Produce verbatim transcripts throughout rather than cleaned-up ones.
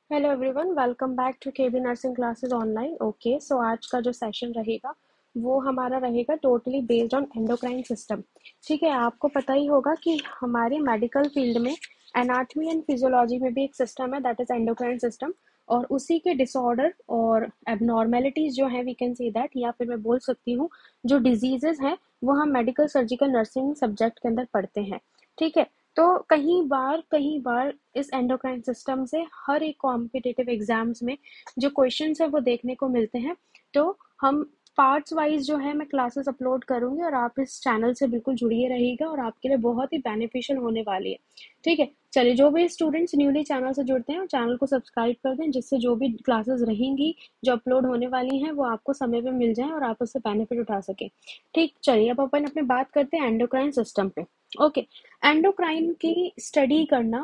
Hello everyone, welcome back to KB nursing classes online. Okay, so आज का जो session रहेगा वो हमारा रहेगा totally based on endocrine system. ठीक है, आपको पता ही होगा कि हमारे मेडिकल फील्ड में एनाटॉमी एंड फिजियोलॉजी में भी एक सिस्टम है, दैट इज एंडोक्राइन सिस्टम। और उसी के डिसऑर्डर और एबनॉर्मेलिटीज जो है, वी कैन से दैट, या फिर मैं बोल सकती हूँ जो डिजीजेज हैं वो हम मेडिकल सर्जिकल नर्सिंग सब्जेक्ट के अंदर पढ़ते हैं। ठीक है, तो कहीं बार कहीं बार इस एंडोक्राइन सिस्टम से हर एक कॉम्पिटिटिव एग्जाम्स में जो क्वेश्चंस है वो देखने को मिलते हैं। तो हम पार्ट्स वाइज जो है मैं क्लासेस अपलोड करूंगी और आप इस चैनल से बिल्कुल जुड़िए रहिएगा और आपके लिए बहुत ही बेनिफिशियल होने वाली है। ठीक है, चलिए, जो भी स्टूडेंट्स न्यूली चैनल से जुड़ते हैं चैनल को सब्सक्राइब कर दें, जिससे जो भी क्लासेस रहेंगी जो अपलोड होने वाली हैं वो आपको समय पे मिल जाए और आप उससे बेनिफिट उठा सकें। ठीक, चलिए अब अपन अपने बात करते हैं एंडोक्राइन सिस्टम पे। ओके, एंडोक्राइन की स्टडी करना,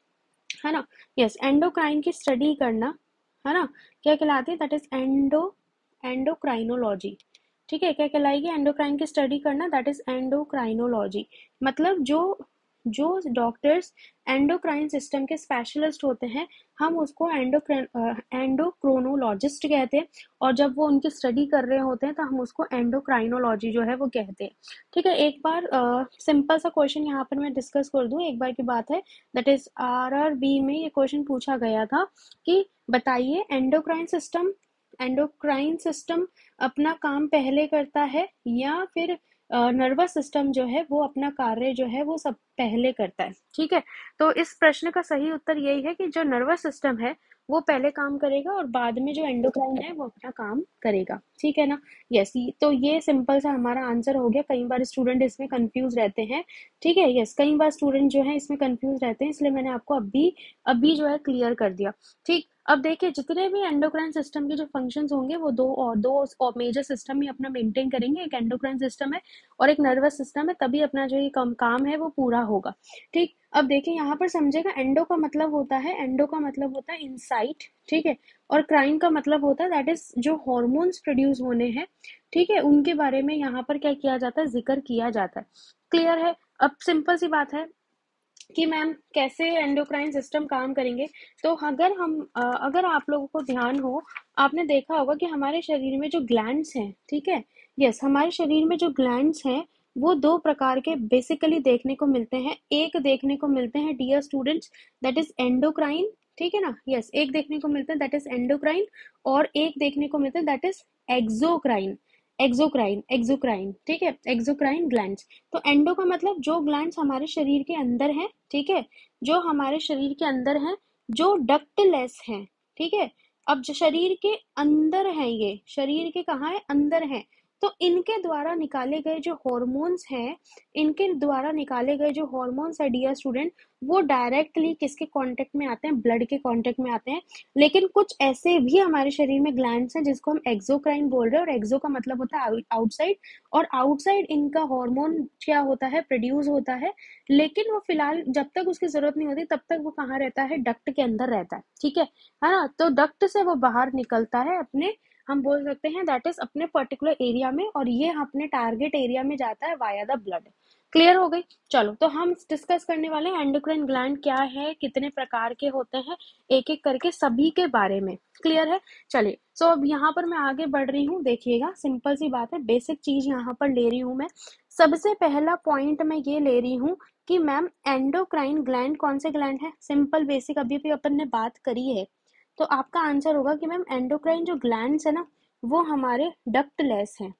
है ना। यस, एंडोक्राइन की स्टडी करना, है ना, क्या कहलाती है, दैट इज एंडो एंडोक्राइनोलॉजी। ठीक है, क्या कहलाएगी, एंडोक्राइन की स्टडी करना, दैट इज एंडोक्राइनोलॉजी। मतलब जो जो डॉक्टर्स एंडोक्राइन सिस्टम के स्पेशलिस्ट होते हैं हम उसको एंडोक्राइन एंडोक्रोनोलॉजिस्ट कहते हैं। और जब वो उनकी स्टडी कर रहे होते हैं तो हम उसको एंडोक्राइनोलॉजी जो है वो कहते हैं। ठीक है, एक बार सिंपल सा क्वेश्चन यहाँ पर मैं डिस्कस कर दूं, एक बार की बात है, दैट इज आरआरबी में ये क्वेश्चन पूछा गया था कि बताइए एंडोक्राइन सिस्टम एंडोक्राइन सिस्टम अपना काम पहले करता है या फिर नर्वस सिस्टम जो है वो अपना कार्य जो है वो सब पहले करता है। ठीक है, तो इस प्रश्न का सही उत्तर यही है कि जो नर्वस सिस्टम है वो पहले काम करेगा और बाद में जो एंडोक्राइन है वो अपना काम करेगा। ठीक है ना। यस, तो ये सिंपल सा हमारा आंसर हो गया। कई बार स्टूडेंट इसमें कंफ्यूज रहते हैं। ठीक है, यस, कई बार स्टूडेंट जो है इसमें कंफ्यूज रहते हैं, इसलिए मैंने आपको अभी अभी जो है क्लियर कर दिया। ठीक, अब देखिए जितने भी एंडोक्राइन सिस्टम के जो फंक्शंस होंगे वो दो और दो मेजर सिस्टम ही अपना मेंटेन करेंगे, एक एंडोक्राइन सिस्टम है और एक नर्वस सिस्टम है, तभी अपना जो ये कम काम है वो पूरा होगा। ठीक, अब देखिए यहाँ पर समझेगा, एंडो का मतलब होता है एंडो का मतलब होता है इनसाइट। ठीक है, और क्राइन का मतलब होता है दैट इज जो हॉर्मोन्स प्रोड्यूस होने हैं, ठीक है, उनके बारे में यहाँ पर क्या किया जाता है, जिक्र किया जाता है। क्लियर है। अब सिंपल सी बात है कि मैम कैसे एंडोक्राइन सिस्टम काम करेंगे। तो अगर हम अ, अगर आप लोगों को ध्यान हो, आपने देखा होगा कि हमारे शरीर में जो ग्लैंड्स हैं, ठीक है, यस, हमारे शरीर में जो ग्लैंड्स हैं वो दो प्रकार के बेसिकली देखने को मिलते हैं। एक देखने को मिलते हैं dear students, that is endocrine. ठीक है ना, यस, एक देखने को मिलता है दैट इज एंडोक्राइन और एक देखने को मिलता है that is exocrine. Exocrine exocrine ठीक है, एक्सोक्राइन ग्लैंड्स। तो एंडो का मतलब जो ग्लैंड्स हमारे शरीर के अंदर हैं, ठीक है, जो हमारे शरीर के अंदर हैं, जो डक्टलेस हैं। ठीक है, अब जो शरीर के अंदर है, ये शरीर के कहाँ है, अंदर है। तो इनके द्वारा निकाले गए जो हॉर्मोन्स हैं, इनके द्वारा निकाले गए जो हॉर्मोन्स है डियर स्टूडेंट, वो डायरेक्टली किसके कांटेक्ट में आते हैं, ब्लड के कांटेक्ट में आते हैं। लेकिन कुछ ऐसे भी हमारे शरीर में ग्लैंड्स हैं जिसको हम एक्सोक्राइन बोल रहे हैं, और एक्सो का मतलब होता है आउटसाइड, और आउटसाइड इनका हार्मोन क्या होता है, प्रोड्यूस होता है। लेकिन वो फिलहाल जब तक उसकी जरूरत नहीं होती तब तक वो कहाँ रहता है, डक्ट के अंदर रहता है। ठीक है है ना, तो डक्ट से वो बाहर निकलता है अपने, हम बोल सकते हैं दैट इज अपने पर्टिकुलर एरिया में, और ये अपने टारगेट एरिया में जाता है वाया द ब्लड। क्लियर हो गई। चलो, तो हम डिस्कस करने वाले हैं एंडोक्राइन ग्लैंड क्या है, कितने प्रकार के होते हैं, एक एक करके सभी के बारे में। क्लियर है। चलिए, सो अब यहाँ पर मैं आगे बढ़ रही हूँ, देखिएगा सिंपल सी बात है, बेसिक चीज यहाँ पर ले रही हूँ मैं। सबसे पहला पॉइंट मैं ये ले रही हूँ कि मैम एंडोक्राइन ग्लैंड कौन से ग्लैंड है, सिंपल बेसिक अभी भी अपन ने बात करी है। तो आपका आंसर होगा कि मैम एंडोक्राइन जो ग्लैंड्स है ना वो हमारे डक्टलेस हैं।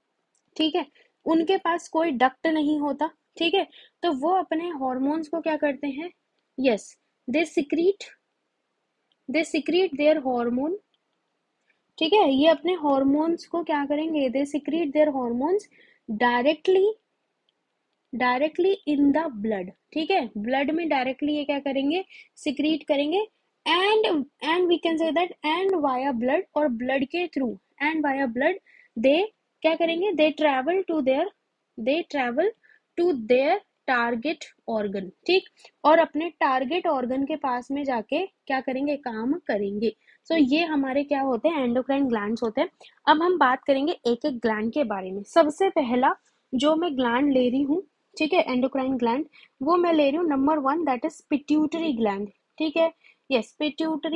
ठीक है, उनके पास कोई डक्ट नहीं होता। ठीक है, तो वो अपने हॉर्मोन्स को क्या करते हैं, yes, they secrete they secrete their hormone. ठीक है, ये अपने हॉर्मोन्स को क्या करेंगे, they secrete their hormones directly directly in the blood. ठीक है, ब्लड में डायरेक्टली ये क्या करेंगे, सिक्रीट करेंगे। And and we can say that and via blood, और ब्लड के through, and via blood they क्या करेंगे, they travel to their they travel to their target organ. ठीक, और अपने टारगेट ऑर्गन के पास में जाके क्या करेंगे, काम करेंगे। सो so, ये हमारे क्या होते हैं, एंडोक्राइन ग्लैंड्स होते हैं। अब हम बात करेंगे एक एक ग्लैंड के बारे में। सबसे पहला जो मैं ग्लैंड ले रही हूँ, ठीक है, एंडोक्राइन ग्लैंड, वो मैं ले रही हूँ number one, that is pituitary gland. ठीक है, yes, pituitary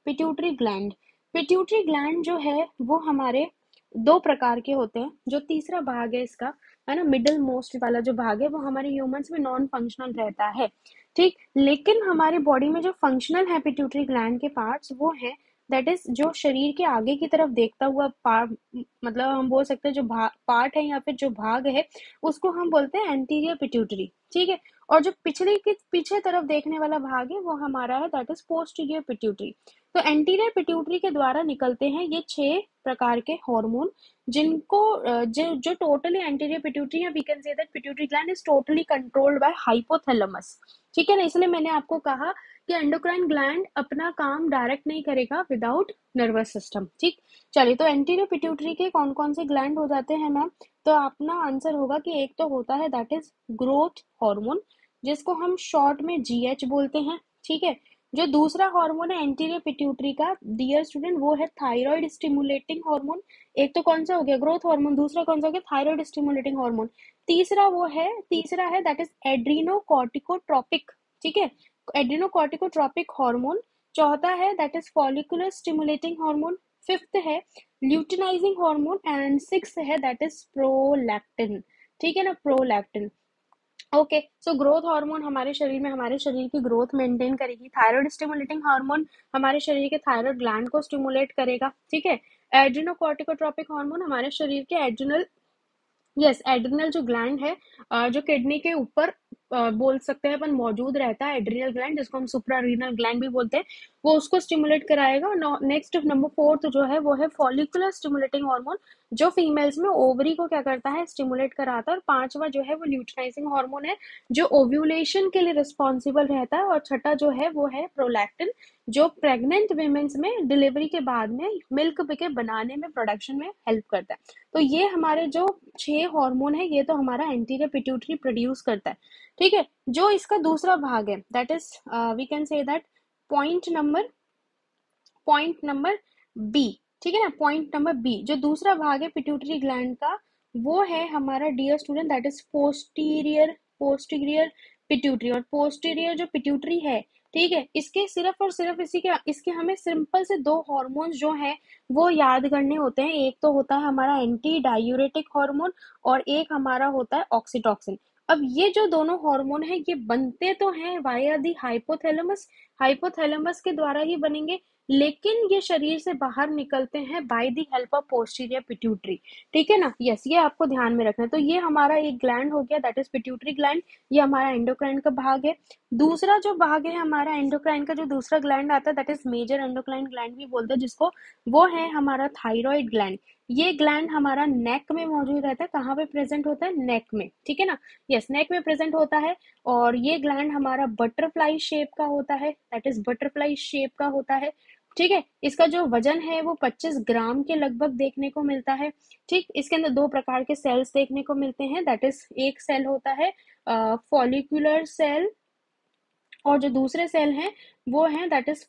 pituitary gland. Pituitary gland जो है वो हमारे दो प्रकार के होते हैं। जो तीसरा भाग है इसका, है ना, मिडिल मोस्ट वाला जो भाग है वो हमारे ह्यूमंस में नॉन फंक्शनल रहता है, ठीक। लेकिन हमारे बॉडी में जो फंक्शनल है पिट्यूटरी ग्लैंड के पार्ट्स वो है, दैट इज जो शरीर के आगे की तरफ देखता हुआ पार्ट, मतलब हम बोल सकते हैं जो पार्ट है या फिर जो भाग है उसको हम बोलते हैं एंटीरियर पिट्यूटरी, ठीक है। और जो पिछले के पीछे तरफ देखने वाला भाग है वो हमारा है, दैट इज पोस्टीरियर पिट्यूटरी। तो एंटीरियर पिट्यूटरी के द्वारा निकलते हैं ये छह प्रकार के हार्मोन, जिनको जो जो टोटली एंटीरियर पिट्यूटरी है, we can say that pituitary gland is totally controlled by hypothalamus, ठीक है ना। इसलिए मैंने आपको कहा कि एंडोक्राइन ग्लैंड अपना काम डायरेक्ट नहीं करेगा विदाउट नर्वस सिस्टम, ठीक। चलिए, तो एंटीरियर पिट्यूटरी के कौन कौन से ग्लैंड हो जाते हैं मैम, तो अपना आंसर होगा कि एक तो होता है दैट इज ग्रोथ हार्मोन, जिसको हम शॉर्ट में जीएच बोलते हैं, ठीक है। जो दूसरा हार्मोन है एंटीरियर पिट्यूटरी का, डियर स्टूडेंट, वो है थायराइड स्टिमुलेटिंग हार्मोन। एक तो कौन सा हो गया, ग्रोथ हार्मोन, दूसरा कौन सा हो गया, थायराइड स्टिमुलेटिंग हार्मोन। तीसरा वो है तीसरा है दैट इज एड्रीनोकॉर्टिकोट्रोपिक, ठीक है, एड्रीनोकॉर्टिकोट्रोपिक हार्मोन। चौथा है that is follicular stimulating hormone. Fifth है ल्यूटिनाइजिंग हार्मोन एंड सिक्स है दैट इज प्रोलैक्टिन, ठीक है ना, prolactin. Okay, so growth hormone हमारे शरीर में हमारे शरीर की ग्रोथ मेंटेन करेगी। थायराइड स्टिमुलेटिंग हार्मोन हमारे शरीर के थायराइड ग्लैंड को स्टिमुलेट करेगा, ठीक है। एड्रीनोकॉर्टिकोट्रोपिक हार्मोन हमारे शरीर के एड्रिनल, यस, एड्रिनल जो ग्लैंड है, अ, जो किडनी के ऊपर अ, बोल सकते हैं अपन मौजूद रहता है, एड्रिनल ग्लैंड, जिसको हम सुप्रारीनल ग्लैंड भी बोलते हैं, वो उसको स्टिमुलेट कराएगा। नेक्स्ट नंबर फोर्थ जो है वो है फॉलिकुलर स्टिमुलेटिंग हार्मोन, जो फीमेल्स में ओवरी को क्या करता है, स्टिमुलेट कराता है। और पांचवा जो है वो ल्यूटिनाइजिंग हार्मोन है, जो ओव्यूलेशन के लिए रिस्पॉन्सिबल रहता है। और छठा जो है वो है प्रोलैक्टिन, जो प्रेग्नेंट वीमेंस में डिलीवरी के बाद में मिल्क के बनाने में, प्रोडक्शन में हेल्प करता है। तो ये हमारे जो छह हार्मोन है ये तो हमारा एंटीरियर पिट्यूटरी प्रोड्यूस करता है, ठीक है। जो इसका दूसरा भाग है that is we can say that point number point number B, ठीक है ना, पॉइंट नंबर बी, जो दूसरा भाग है पिट्यूटरी ग्लैंड का वो है हमारा, dear student, that is posterior posterior pituitary. और पोस्टीरियर जो पिट्यूटरी है, ठीक है, इसके सिर्फ और सिर्फ इसी के इसके हमें सिंपल से दो हार्मोन्स जो हैं वो याद करने होते हैं। एक तो होता है हमारा एंटी डायूरेटिक हार्मोन और एक हमारा होता है ऑक्सीटॉक्सिन। अब ये जो दोनों हार्मोन है ये बनते तो हैं वाया दी हाइपोथैलेमस, हाइपोथैलेमस के द्वारा ही बनेंगे, लेकिन ये शरीर से बाहर निकलते हैं by the help of posterior pituitary, ठीक है ना। यस, ये आपको ध्यान में रखना है। तो ये हमारा एक ग्लैंड हो गया दैट इज पिट्यूटरी ग्लैंड, ये हमारा एंडोक्राइन का भाग है। दूसरा जो भाग है हमारा एंडोक्राइन का, जो दूसरा ग्लैंड आता है that is major endocrine gland भी बोलते हैं जिसको, वो है हमारा थायराइड ग्लैंड। ये ग्लैंड हमारा नेक में मौजूद रहता है। कहाँ पे प्रेजेंट होता है, नेक में, ठीक है ना। यस, नेक में प्रेजेंट होता है। और ये ग्लैंड हमारा बटरफ्लाई शेप का होता है, दैट इज बटरफ्लाई शेप का होता है, ठीक है। इसका जो वजन है वो पच्चीस ग्राम के लगभग देखने को मिलता है, ठीक। इसके अंदर दो प्रकार के सेल्स देखने को मिलते हैं, दैट इज एक सेल होता है फॉलिकुलर सेल, और जो दूसरे सेल हैं वो हैं दैट इज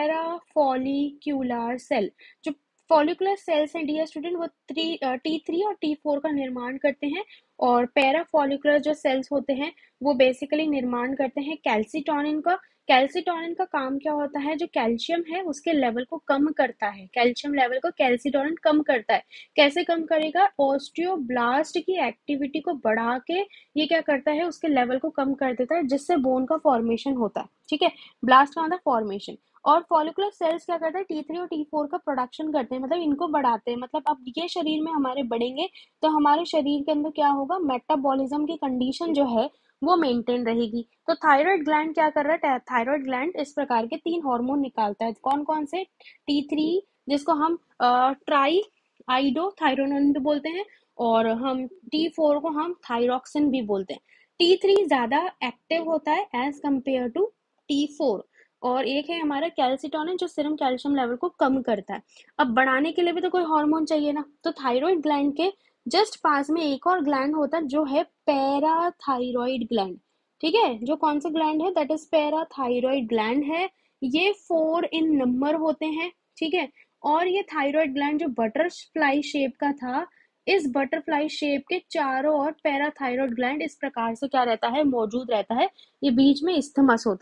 पैराफॉलिक्यूलर सेल। जो फॉलिकुलर सेल्स हैं डियर स्टूडेंट वो थ्री टी थ्री और टी फोर का निर्माण करते हैं। और पैराफॉलिकुलर जो सेल्स होते हैं वो बेसिकली निर्माण करते हैं कैल्सिटोनिन का। कैल्सिटोनिन का काम क्या होता है, जो कैल्शियम है उसके लेवल को कम करता है, कैल्शियम लेवल को कैल्सिटोनिन कम करता है। कैसे कम करेगा, ऑस्टियोब्लास्ट की एक्टिविटी को बढ़ा के ये क्या करता है, उसके लेवल को कम कर देता है, जिससे बोन का फॉर्मेशन होता है, ठीक है। ब्लास्ट का मतलब फॉर्मेशन। और फॉलिकुलर सेल्स क्या करते हैं, टी थ्री और टी फोर का प्रोडक्शन करते हैं, मतलब इनको बढ़ाते हैं। मतलब अब ये शरीर में हमारे बढ़ेंगे तो हमारे शरीर के अंदर क्या होगा, मेटाबॉलिज्म की कंडीशन जो है वो मेंटेन रहेगी। तो थायराइड ग्लैंड क्या कर रहा है, थायराइड ग्लैंड इस प्रकार के तीन हार्मोन निकालता है। कौन कौन से, टी थ्री जिसको हम ट्राई आइडो थायरोनोन भी बोलते हैं, और हम टी फोर को हम थायरोक्सिन भी बोलते हैं। टी थ्री ज्यादा एक्टिव होता है as compare to T four. और एक है हमारा कैल्सिटोनिन जो सीरम कैल्शियम लेवल को कम करता है। अब बढ़ाने के लिए भी तो कोई हार्मोन चाहिए ना, तो थायराइड ग्लैंड के जस्ट पास में एक और ग्लैंड होता है जो है पैराथायरॉइड ग्लैंड, ठीक है। जो कौन सा ग्लैंड है, दैट इज पैराथायरॉइड ग्लैंड है। ये फोर इन नंबर होते हैं, ठीक है। और ये थायराइड ग्लैंड जो बटरफ्लाई शेप का था, इस बटरफ्लाई शेप के चारों ओर पैराथायरॉइड ग्लैंड इस प्रकार से क्या रहता है, मौजूद रहता है। ये बीच में इस्थमस होता है,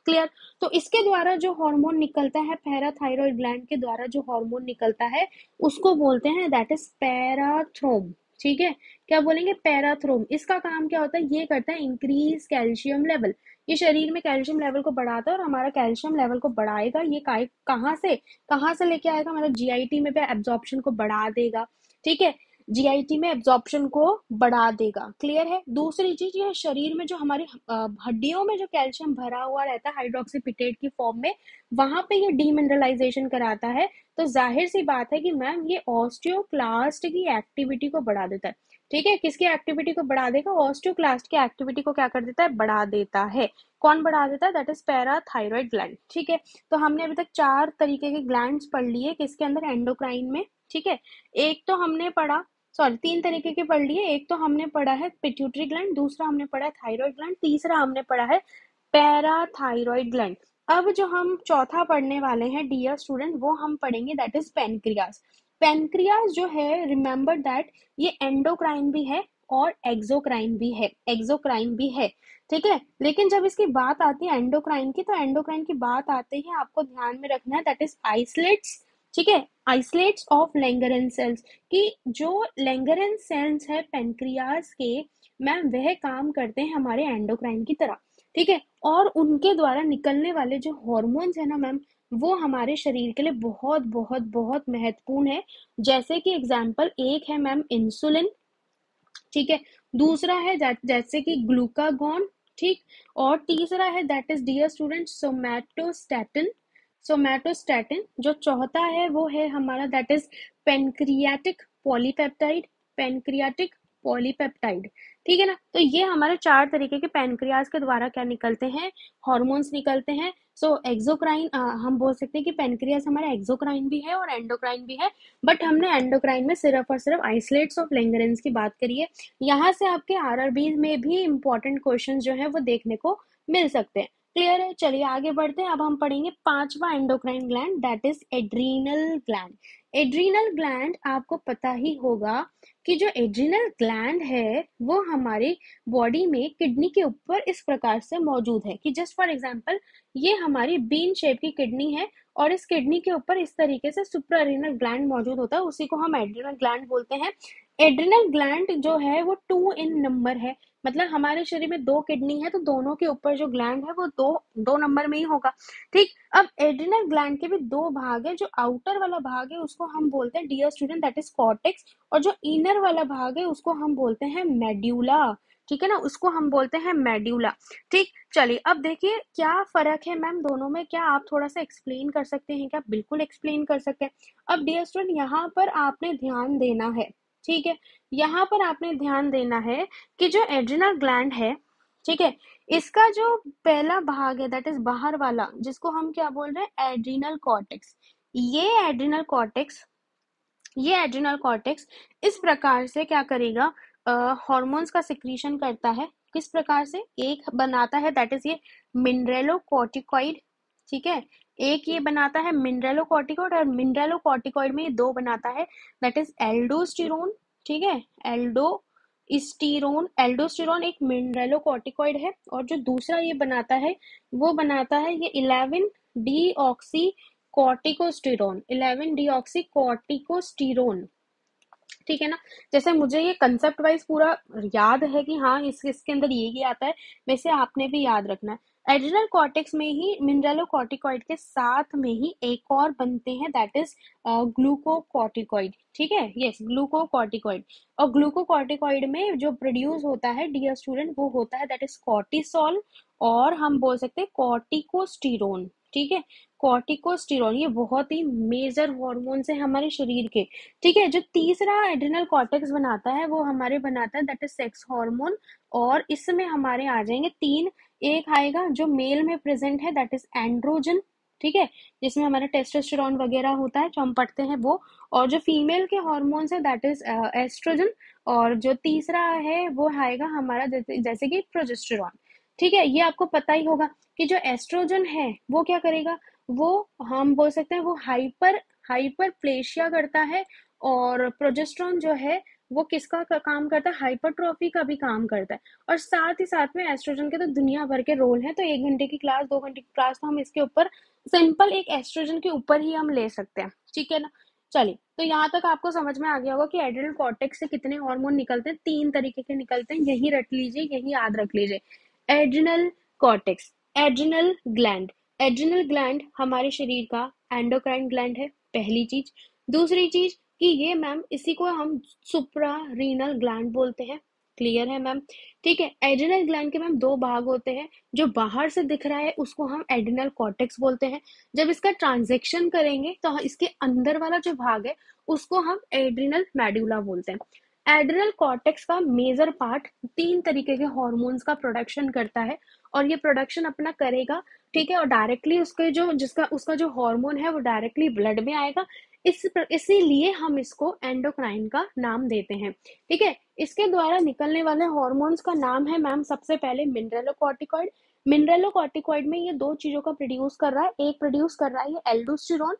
क्लियर। तो इसके द्वारा जो हार्मोन निकलता है, पैराथायरॉयड ग्लैंड के द्वारा जो हार्मोन निकलता है उसको बोलते हैं दैट इज पैराथ्रोम। ठीक है, क्या बोलेंगे, पैराथ्रोम। इसका काम क्या होता है, ये करता है इंक्रीज कैल्शियम लेवल। ये शरीर में कैल्शियम लेवल को बढ़ाता है और हमारा कैल्शियम लेवल को बढ़ाएगा। ये कहाँ से कहाँ से लेके आएगा, मतलब जीआईटी में पे एब्जॉर्प्शन को बढ़ा देगा। ठीक है, जीआईटी में एब्जॉर्प्शन को बढ़ा देगा। क्लियर है। दूसरी चीज, ये शरीर में जो हमारी हड्डियों में जो कैल्शियम भरा हुआ रहता है हाइड्रोक्सीपिटेट की फॉर्म में, वहां पे ये डीमिनरलाइजेशन कराता है। तो जाहिर सी बात है कि मैम ये ऑस्टियोक्लास्ट की एक्टिविटी को बढ़ा देता है। ठीक है, किसकी एक्टिविटी को बढ़ा देगा, ऑस्टियोक्लास्ट की एक्टिविटी को क्या कर देता है, बढ़ा देता है। कौन बढ़ा देता है, दैट इज पैराथायरॉयड ग्लैंड। ठीक है, तो हमने अभी तक चार तरीके के ग्लैंड्स पढ़ लिए किसके अंदर, एंडोक्राइन में। ठीक है, एक तो हमने पढ़ा, सॉरी तीन तरीके के पढ़ लिए। एक तो हमने पढ़ा है पिट्यूटरी ग्लैंड, दूसरा हमने पढ़ा है थायराइड ग्लैंड, तीसरा हमने पढ़ा है पैराथायरॉयड ग्लैंड। अब जो हम चौथा पढ़ने वाले हैं डियर स्टूडेंट, वो हम पढ़ेंगे दैट इज पेनक्रियास। पेनक्रियास जो है, रिमेंबर दैट ये एंडोक्राइन भी है और एक्सोक्राइन भी है, एक्सोक्राइन भी है। ठीक है, लेकिन जब इसकी बात आती है एंडोक्राइन की, तो एंडोक्राइन की बात आते ही आपको ध्यान में रखना है दैट इज आइसलेट्स। ठीक है, आइसलेट्स ऑफ लैंगरहैंस सेल्स, कि जो लैंगरहैंस सेल्स है पेनक्रियास के, मैम वह काम करते हैं हमारे एंडोक्राइन की तरह। ठीक है, और उनके द्वारा निकलने वाले जो हॉर्मोन्स है ना मैम, वो हमारे शरीर के लिए बहुत बहुत बहुत महत्वपूर्ण है। जैसे कि एग्जाम्पल एक है मैम इंसुलिन। ठीक है, दूसरा है जैसे कि ग्लूकागॉन। ठीक, और तीसरा है that is dear student somatostatin. Somatostatin जो चौथा है वो है हमारा that is pancreatic polypeptide, pancreatic polypeptide. ठीक है ना, तो ये हमारे चार तरीके के पेनक्रियाज के द्वारा क्या निकलते हैं, हॉर्मोन्स निकलते हैं। सो so, एक्सोक्राइन, हम बोल सकते हैं कि पेनक्रियाज हमारा एक्सोक्राइन भी है और एंडोक्राइन भी है, बट हमने एंडोक्राइन में सिर्फ और सिर्फ आइसलेट्स ऑफ लैंगरहैंस की बात करी है। यहाँ से आपके आरआरबी में भी इंपॉर्टेंट क्वेश्चन जो है वो देखने को मिल सकते हैं। क्लियर है, चलिए आगे बढ़ते हैं। अब हम पढ़ेंगे पांचवा endocrine gland that is adrenal gland. Adrenal gland आपको पता ही होगा कि जो एड्रीनल ग्लैंड है वो हमारी बॉडी में किडनी के ऊपर इस प्रकार से मौजूद है कि जस्ट फॉर एग्जांपल ये हमारी बीन शेप की किडनी है और इस किडनी के ऊपर इस तरीके से सुप्रारेनल ग्लैंड मौजूद होता है, उसी को हम एड्रिनल ग्लैंड बोलते हैं। एड्रिनल ग्लैंड जो है वो टू इन नंबर है, मतलब हमारे शरीर में दो किडनी है तो दोनों के ऊपर जो ग्लैंड है वो दो दो नंबर में ही होगा। ठीक, अब एड्रिनल ग्लैंड के भी दो भाग है। जो आउटर वाला भाग है उसको हम बोलते हैं dear student that is cortex, और जो इनर वाला भाग है उसको हम बोलते हैं मेड्यूला। ठीक है ना, उसको हम बोलते हैं मेड्यूला। ठीक, चलिए अब देखिए क्या फर्क है मैम दोनों में, क्या आप थोड़ा सा एक्सप्लेन कर सकते हैं क्या, बिल्कुल एक्सप्लेन कर सकते हैं। अब डियर स्टूडेंट यहाँ पर आपने ध्यान देना है। ठीक है, यहाँ पर आपने ध्यान देना है कि जो एड्रिनल ग्लैंड है, ठीक है, इसका जो पहला भाग है दैट इज बाहर वाला, जिसको हम क्या बोल रहे हैं, एड्रिनल कॉर्टेक्स। ये एड्रिनल कॉर्टेक्स ये एड्रिनल कॉर्टेक्स इस प्रकार से क्या करेगा, हॉर्मोन्स का सिक्रीशन करता है। किस प्रकार से, एक बनाता है दैट इज ये मिनरेलोकॉर्टिकॉइड। ठीक है, एक ये बनाता है मिनरेलोकॉर्टिकॉइड, और मिनरेलोकॉर्टिकॉइड में ये दो बनाता है दैट इज एल्डोस्टेरोन। ठीक है, एल्डोस्टेरोन, एल्डोस्टेरोन एक मिनरेलोकॉर्टिकॉइड है, और जो दूसरा ये बनाता है वो बनाता है ये eleven D oxy corticosterone, eleven D oxy corticosterone. ठीक है ना, जैसे मुझे ये कंसेप्ट वाइज पूरा याद है कि हाँ इस इसके अंदर ये ये आता है, वैसे आपने भी याद रखना है। एड्रिनल कॉर्टेक्स में ही मिनरलोकॉर्टिकॉइड के साथ में ही एक और बनते हैं दैट इज ग्लूकोकॉर्टिकॉइड। ठीक है, यस ग्लूकोकॉर्टिकॉइड। और ग्लूकोकॉर्टिकॉइड में जो प्रोड्यूस होता है डियर स्टूडेंट वो होता है दैट इज कॉर्टिसोल, और हम बोल सकते हैं कॉर्टिकोस्टेरोन। ठीक है, कॉर्टिकोस्टेरोन ये बहुत ही मेजर हॉर्मोन्स है हमारे शरीर के। ठीक है, जो तीसरा एड्रिनल कॉर्टेक्स बनाता है वो हमारे बनाता है दैट इज सेक्स हार्मोन, और इसमें हमारे आ जाएंगे तीन। एक आएगा जो मेल में प्रेजेंट है दैट इज एंड्रोजन। ठीक है, जिसमें हमारा टेस्टोस्टेरोन वगैरह होता है जो हम पढ़ते हैं वो, और जो फीमेल के हॉर्मोन्स है दैट इज एस्ट्रोजन, और जो तीसरा है वो आएगा हमारा जैसे जैसे कि प्रोजेस्टेरॉन। ठीक है, ये आपको पता ही होगा कि जो एस्ट्रोजन है वो क्या करेगा, वो हम बोल सकते हैं वो हाइपर हाइपर प्लेशिया करता है, और प्रोजेस्ट्रॉन जो है वो किसका का, काम करता है, हाइपरट्रॉफी का भी काम करता है। और साथ ही साथ में एस्ट्रोजन के तो दुनिया भर के रोल हैं, तो एक घंटे की क्लास, दो घंटे की क्लास तो हम इसके ऊपर सिंपल एक एस्ट्रोजन के ऊपर ही हम ले सकते हैं, ठीक है ना। चलिए, तो यहाँ तक आपको समझ में आ गया होगा कि एड्रिनल कॉर्टेक्स से कितने हार्मोन निकलते हैं, तीन तरीके के निकलते हैं, यही रट लीजिए, यही याद रख लीजिए। Adrenal cortex, adrenal gland, adrenal gland हमारे शरीर का एंडोक्राइन ग्लैंड है, पहली चीज। दूसरी चीज कि ये मैम इसी को हम सुप्रा रीनल ग्लैंड बोलते हैं, क्लियर है मैम, ठीक है। एड्रिनल ग्लैंड के मैम दो भाग होते हैं, जो बाहर से दिख रहा है उसको हम एड्रिनल कॉर्टेक्स बोलते हैं, जब इसका ट्रांजेक्शन करेंगे तो इसके अंदर वाला जो भाग है उसको हम एड्रिनल मेडुला बोलते हैं। एड्रिनल कॉर्टेक्स का मेजर पार्ट तीन तरीके के हॉर्मोन्स का प्रोडक्शन करता है, और ये प्रोडक्शन अपना करेगा, ठीक है, और डायरेक्टली उसके जो जिसका उसका जो हार्मोन है वो डायरेक्टली ब्लड में आएगा, इस इसीलिए हम इसको एंडोक्राइन का नाम देते हैं, ठीक है। इसके द्वारा निकलने वाले हॉर्मोन्स का नाम है मैम सबसे पहले मिनरलोकॉर्टिकॉइड। मिनरलोकॉर्टिकॉइड में ये दो चीजों का प्रोड्यूस कर रहा है, एक प्रोड्यूस कर रहा है ये एल्डोस्टेरोन,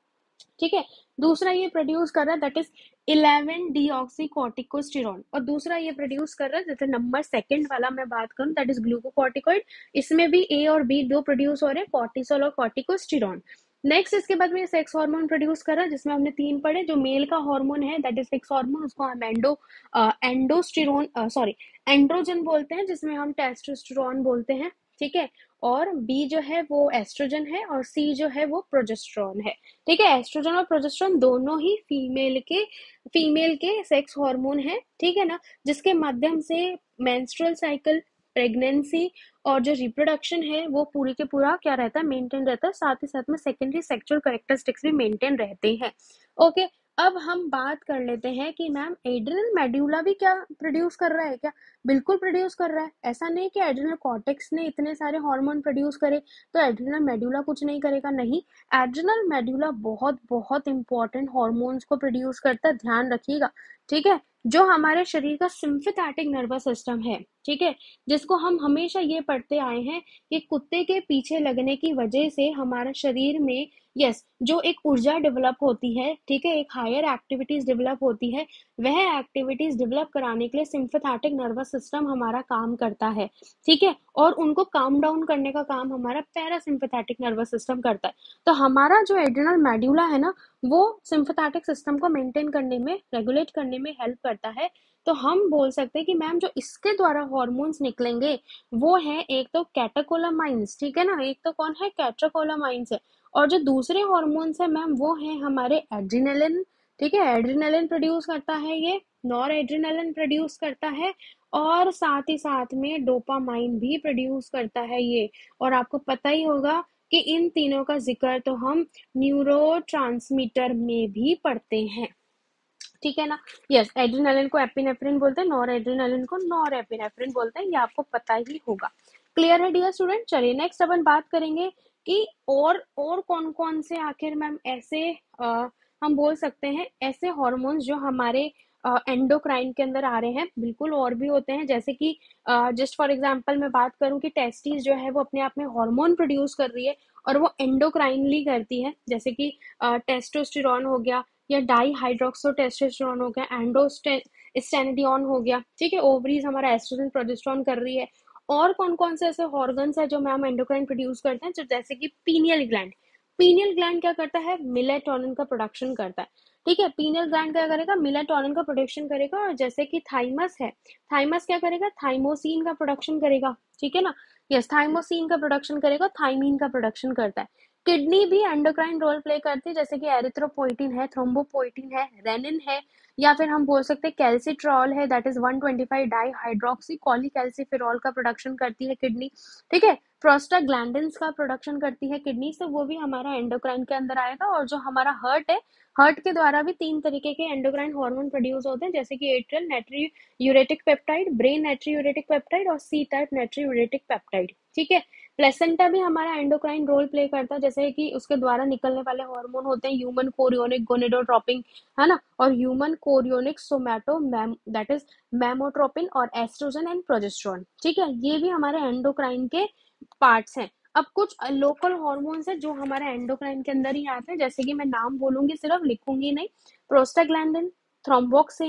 ठीक है, दूसरा ये प्रोड्यूस कर रहा है दैट इज इलेवन डीऑक्सीकोर्टिकोस्टेरॉन, और दूसरा ये प्रोड्यूस कर रहा है जैसे नंबर सेकंड वाला मैं बात करूं दैट इज ग्लूकोकॉर्टिकॉइड, इसमें भी ए और बी दो प्रोड्यूस हो रहे हैं, कॉर्टिसोल और कॉर्टिकोस्टेरॉन। नेक्स्ट इसके बाद में सेक्स हार्मोन प्रोड्यूस कर रहा है, जिसमें हमने तीन पढ़े, जो मेल का हार्मोन है दैट इज सेक्स हार्मोन, उसको हम एंडो एंडोस्टेरोन सॉरी एंड्रोजन बोलते हैं, जिसमें हम टेस्टोस्टेरोन बोलते हैं, ठीक है। और बी जो है वो एस्ट्रोजन है, और सी जो है वो प्रोजेस्टेरोन है, ठीक है। एस्ट्रोजन और प्रोजेस्टेरोन दोनों ही फीमेल के फीमेल के सेक्स हार्मोन है, ठीक है ना, जिसके माध्यम से मेंस्ट्रुअल साइकिल, प्रेगनेंसी और जो रिप्रोडक्शन है वो पूरी के पूरा क्या रहता है, मेंटेन रहता है, साथ ही साथ में सेकेंडरी सेक्सुअल कैरेक्टरिस्टिक्स भी मेंटेन रहते हैं। ओके, अब हम बात कर लेते हैं कि मैम एड्रिनल मेड्यूला भी क्या प्रोड्यूस कर रहा है क्या, बिल्कुल प्रोड्यूस कर रहा है, ऐसा नहीं कि एड्रिनल कॉर्टेक्स ने इतने सारे हार्मोन प्रोड्यूस करे तो एड्रिनल मेड्यूला कुछ नहीं करेगा, नहीं, एड्रिनल मेड्यूला बहुत बहुत इंपॉर्टेंट हार्मोन्स को प्रोड्यूस करता है, ध्यान रखिएगा, ठीक है। जो हमारे शरीर का सिंपैथेटिक नर्वस सिस्टम है, ठीक है, जिसको हम हमेशा ये पढ़ते आए हैं कि कुत्ते के पीछे लगने की वजह से हमारा शरीर में यस yes, जो एक ऊर्जा डेवलप होती है, ठीक है, एक हायर एक्टिविटीज डेवलप होती है, वह एक्टिविटीज डेवलप कराने के लिए सिंपैथेटिक नर्वस सिस्टम हमारा काम करता है, ठीक है, और उनको काम डाउन करने का काम हमारा पैरासिम्पैथेटिक नर्वस सिस्टम करता है। तो हमारा जो एड्रिनल मेड्यूला है ना, वो सिंपैथेटिक सिस्टम को मेंटेन करने में, रेगुलेट करने में हेल्प करता है। तो हम बोल सकते हैं कि मैम जो इसके द्वारा हॉर्मोन्स निकलेंगे वो है एक तो कैटेकोलामाइंस, ठीक है ना, एक तो कौन है, कैटेकोलामाइंस है, और जो दूसरे हॉर्मोन्स है मैम वो है हमारे एड्रिनलिन, ठीक है, एड्रिनलिन प्रोड्यूस करता है ये, नॉर एड्रिनलिन प्रोड्यूस करता है, और साथ ही साथ में डोपामाइन भी प्रोड्यूस करता है ये। और आपको पता ही होगा कि इन तीनों का जिक्र तो हम न्यूरोट्रांसमीटर में भी पढ़ते हैं, ठीक है ना। यस, एड्रिनलिन को एपिनेफ्रिन बोलते हैं, नॉर एड्रिनलिन को नॉर एपिनेफ्रिन बोलते हैं, ये आपको पता ही होगा। क्लियर है डियर स्टूडेंट। चलिए नेक्स्ट अपन बात करेंगे कि और और कौन कौन से आखिर मैम ऐसे आ, हम बोल सकते हैं ऐसे हॉर्मोन्स जो हमारे एंडोक्राइन के अंदर आ रहे हैं, बिल्कुल और भी होते हैं, जैसे कि जस्ट फॉर एग्जांपल मैं बात करूं कि टेस्टिस जो है वो अपने आप में हार्मोन प्रोड्यूस कर रही है और वो एंडोक्राइनली करती है, जैसे कि टेस्टोस्टेरोन हो गया, या डाई हाइड्रोक्सो टेस्टोस्टेरोन हो गया, एंडोस्टेनिडियोन हो गया, ठीक है, ओवरीज हमारा एस्ट्रोजन प्रोजेस्टेरोन कर रही है। और कौन कौन से ऐसे ऑर्गन्स है जो मैम एंडोक्राइन प्रोड्यूस करते हैं, जो जैसे कि पीनियल ग्लैंड, पीनियल ग्लैंड क्या करता है, मेलेटोनिन का प्रोडक्शन करता है, ठीक है, पीनियल ग्लैंड क्या करेगा, मेलेटोनिन का प्रोडक्शन करेगा, और जैसे कि थाइमस है, थाइमस क्या करेगा, थाइमोसिन का प्रोडक्शन करेगा, ठीक है ना, यस, थाइमोसिन का प्रोडक्शन करेगा, थाइमीन का प्रोडक्शन करता है। किडनी भी एंडोक्राइन रोल प्ले करती है, जैसे कि एरिथ्रोपोइटिन है, थ्रोम्बोपोइटिन है, रेनिन है, या फिर हम बोल सकते हैं कैल्सिट्रॉल है, that is one twenty five dihydroxy cholecalciferol का प्रोडक्शन करती है किडनी, ठीक है, प्रोस्टाग्लैंडिन्स का प्रोडक्शन करती है किडनी, से वो भी हमारा एंडोक्राइन के अंदर आएगा। और जो हमारा हर्ट है, हर्ट के द्वारा भी तीन तरीके के एंडोक्राइन हार्मोन प्रोड्यूस होते हैं, जैसे कि atrial natriuretic peptide, brain natriuretic peptide, और सी टाइप नाइट्री यूरेटिक पेप्टाइड, ठीक है। प्लेसेंटा भी हमारा एंडोक्राइन रोल प्ले करता है, जैसे कि उसके द्वारा निकलने वाले हार्मोन होते हैं ह्यूमन कोरियोनिक गोनेडोट्रोपिन, है ना, और human chorionic somato that is mammotropin, और एस्ट्रोजन एंड प्रोजेस्टेरोन, ठीक है, ये भी हमारे एंडोक्राइन के पार्ट्स हैं। अब कुछ लोकल हॉर्मोन्स हैं जो हमारे एंडोक्राइन के अंदर ही आते हैं, जैसे कि मैं नाम बोलूंगी सिर्फ, लिखूंगी नहीं, prostaglandin, thromboxane,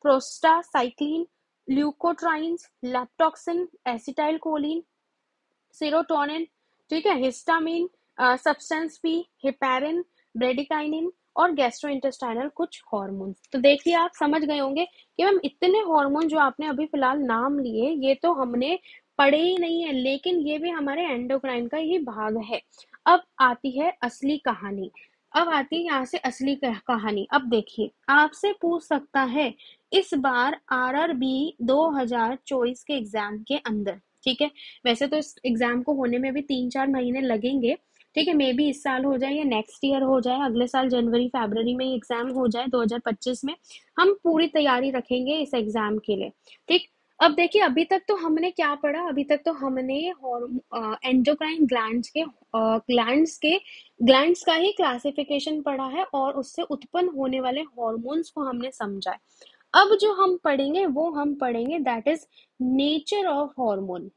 prostacyclin, leukotrienes, leptoxin, acetylcholine, serotonin, ठीक है, histamine, substance P, heparin, bradykinin और गैस्ट्रोइंटेस्टाइनल कुछ हार्मोन्स। तो देखिए आप समझ गए होंगे कि मैम इतने हार्मोन जो आपने अभी फिलहाल नाम लिए ये तो हमने पढ़े ही नहीं है, लेकिन ये भी हमारे एंडोक्राइन का ही भाग है। अब आती है असली कहानी, अब आती है यहाँ से असली कहानी। अब देखिए आपसे पूछ सकता है इस बार आरआरबी दो हज़ार चौबीस के एग्जाम के अंदर, ठीक है, वैसे तो इस एग्जाम को होने में भी तीन चार महीने लगेंगे, ठीक है, मे बी इस साल हो जाए या नेक्स्ट ईयर हो जाए, अगले साल जनवरी फरवरी में एग्जाम हो जाए दो हज़ार पच्चीस में। हम पूरी तैयारी रखेंगे इस एग्जाम के लिए, ठीक। अब देखिए अभी तक तो हमने क्या पढ़ा, अभी तक तो हमने एंडोक्राइन ग्लैंड्स के ग्लैंड्स के ग्लैंड्स का ही क्लासिफिकेशन पढ़ा है और उससे उत्पन्न होने वाले हॉर्मोन्स को हमने समझा है। अब जो हम पढ़ेंगे वो हम पढ़ेंगे that is nature of hormone,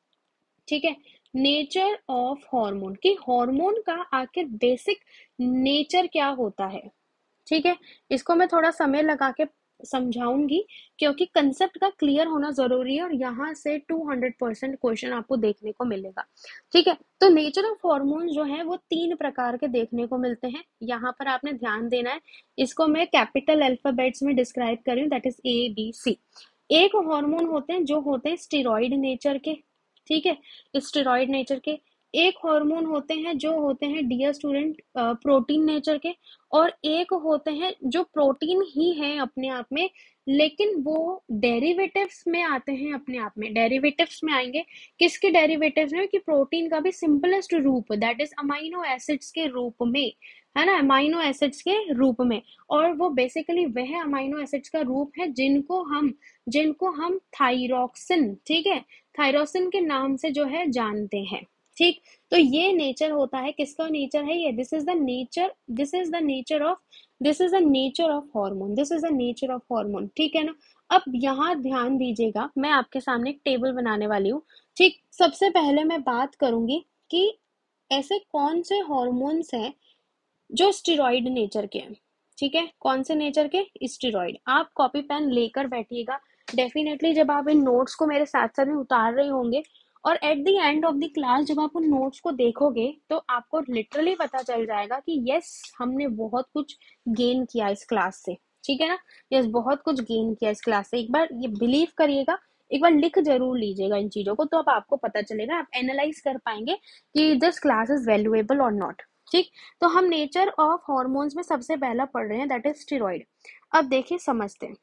ठीक है, नेचर ऑफ हार्मोन कि हार्मोन का आखिर बेसिक नेचर क्या होता है, ठीक है। इसको मैं थोड़ा समय लगा के समझाऊंगी क्योंकि कंसेप्ट का क्लियर होना जरूरी है और यहाँ से दो सौ परसेंट क्वेश्चन आपको देखने को मिलेगा, ठीक है। तो नेचर ऑफ हार्मोन जो है वो तीन प्रकार के देखने को मिलते हैं, यहाँ पर आपने ध्यान देना है, इसको मैं कैपिटल अल्फाबेट्स में डिस्क्राइब कर रही हूँ, that is A B C. एक हार्मोन होते हैं जो होते हैं स्टेरॉइड नेचर के, ठीक है, स्टेरॉइड नेचर के। एक हार्मोन होते हैं जो होते हैं डियर स्टूडेंट प्रोटीन नेचर के, और एक होते हैं जो प्रोटीन ही है अपने आप में लेकिन वो डेरिवेटिव्स में आते हैं, अपने आप में डेरिवेटिव्स में आएंगे। किसके डेरिवेटिव्स में कि प्रोटीन का भी सिंपलेस्ट रूप दैट इज अमाइनो एसिड्स के रूप में, है ना, अमाइनो एसिड्स के रूप में। और वो बेसिकली वह अमाइनो एसिड्स का रूप है जिनको हम जिनको हम थायरॉक्सिन, ठीक है, थायरोसिन के नाम से जो है जानते हैं, ठीक। तो ये नेचर होता है, किसका नेचर है ये, this is the nature this is the nature of this is the nature of hormone this is the nature of hormone, ठीक है ना। अब यहाँ ध्यान दीजिएगा, मैं आपके सामने एक टेबल बनाने वाली हूँ, ठीक। सबसे पहले मैं बात करूंगी कि ऐसे कौन से हॉर्मोन्स हैं जो स्टेरॉइड नेचर के हैं, ठीक है, कौन से नेचर के, स्टेरॉइड। आप कॉपी पेन लेकर बैठिएगा, डेफिनेटली जब आप इन नोट्स को मेरे साथ साथ में उतार रहे होंगे और at the end of the class जब आप उन नोट्स को देखोगे तो आपको लिटरली पता चल जाएगा कि यस हमने बहुत कुछ गेन किया इस क्लास से, ठीक है ना, यस बहुत कुछ गेन किया इस क्लास से। एक बार ये बिलीव करिएगा, एक बार लिख जरूर लीजिएगा इन चीजों को, तो अब आपको पता चलेगा, आप एनालाइज कर पाएंगे कि दिस क्लास इज वैल्यूएबल और नॉट, ठीक। तो हम नेचर ऑफ हॉर्मोन्स में सबसे पहला पढ़ रहे हैं दैट इज स्टेरॉइड। अब देखिए समझते हैं,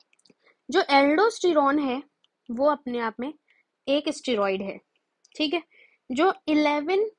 जो एल्डोस्टेरॉन है वो अपने आप में एक स्टेरॉइड है, ठीक है। जो इलेवन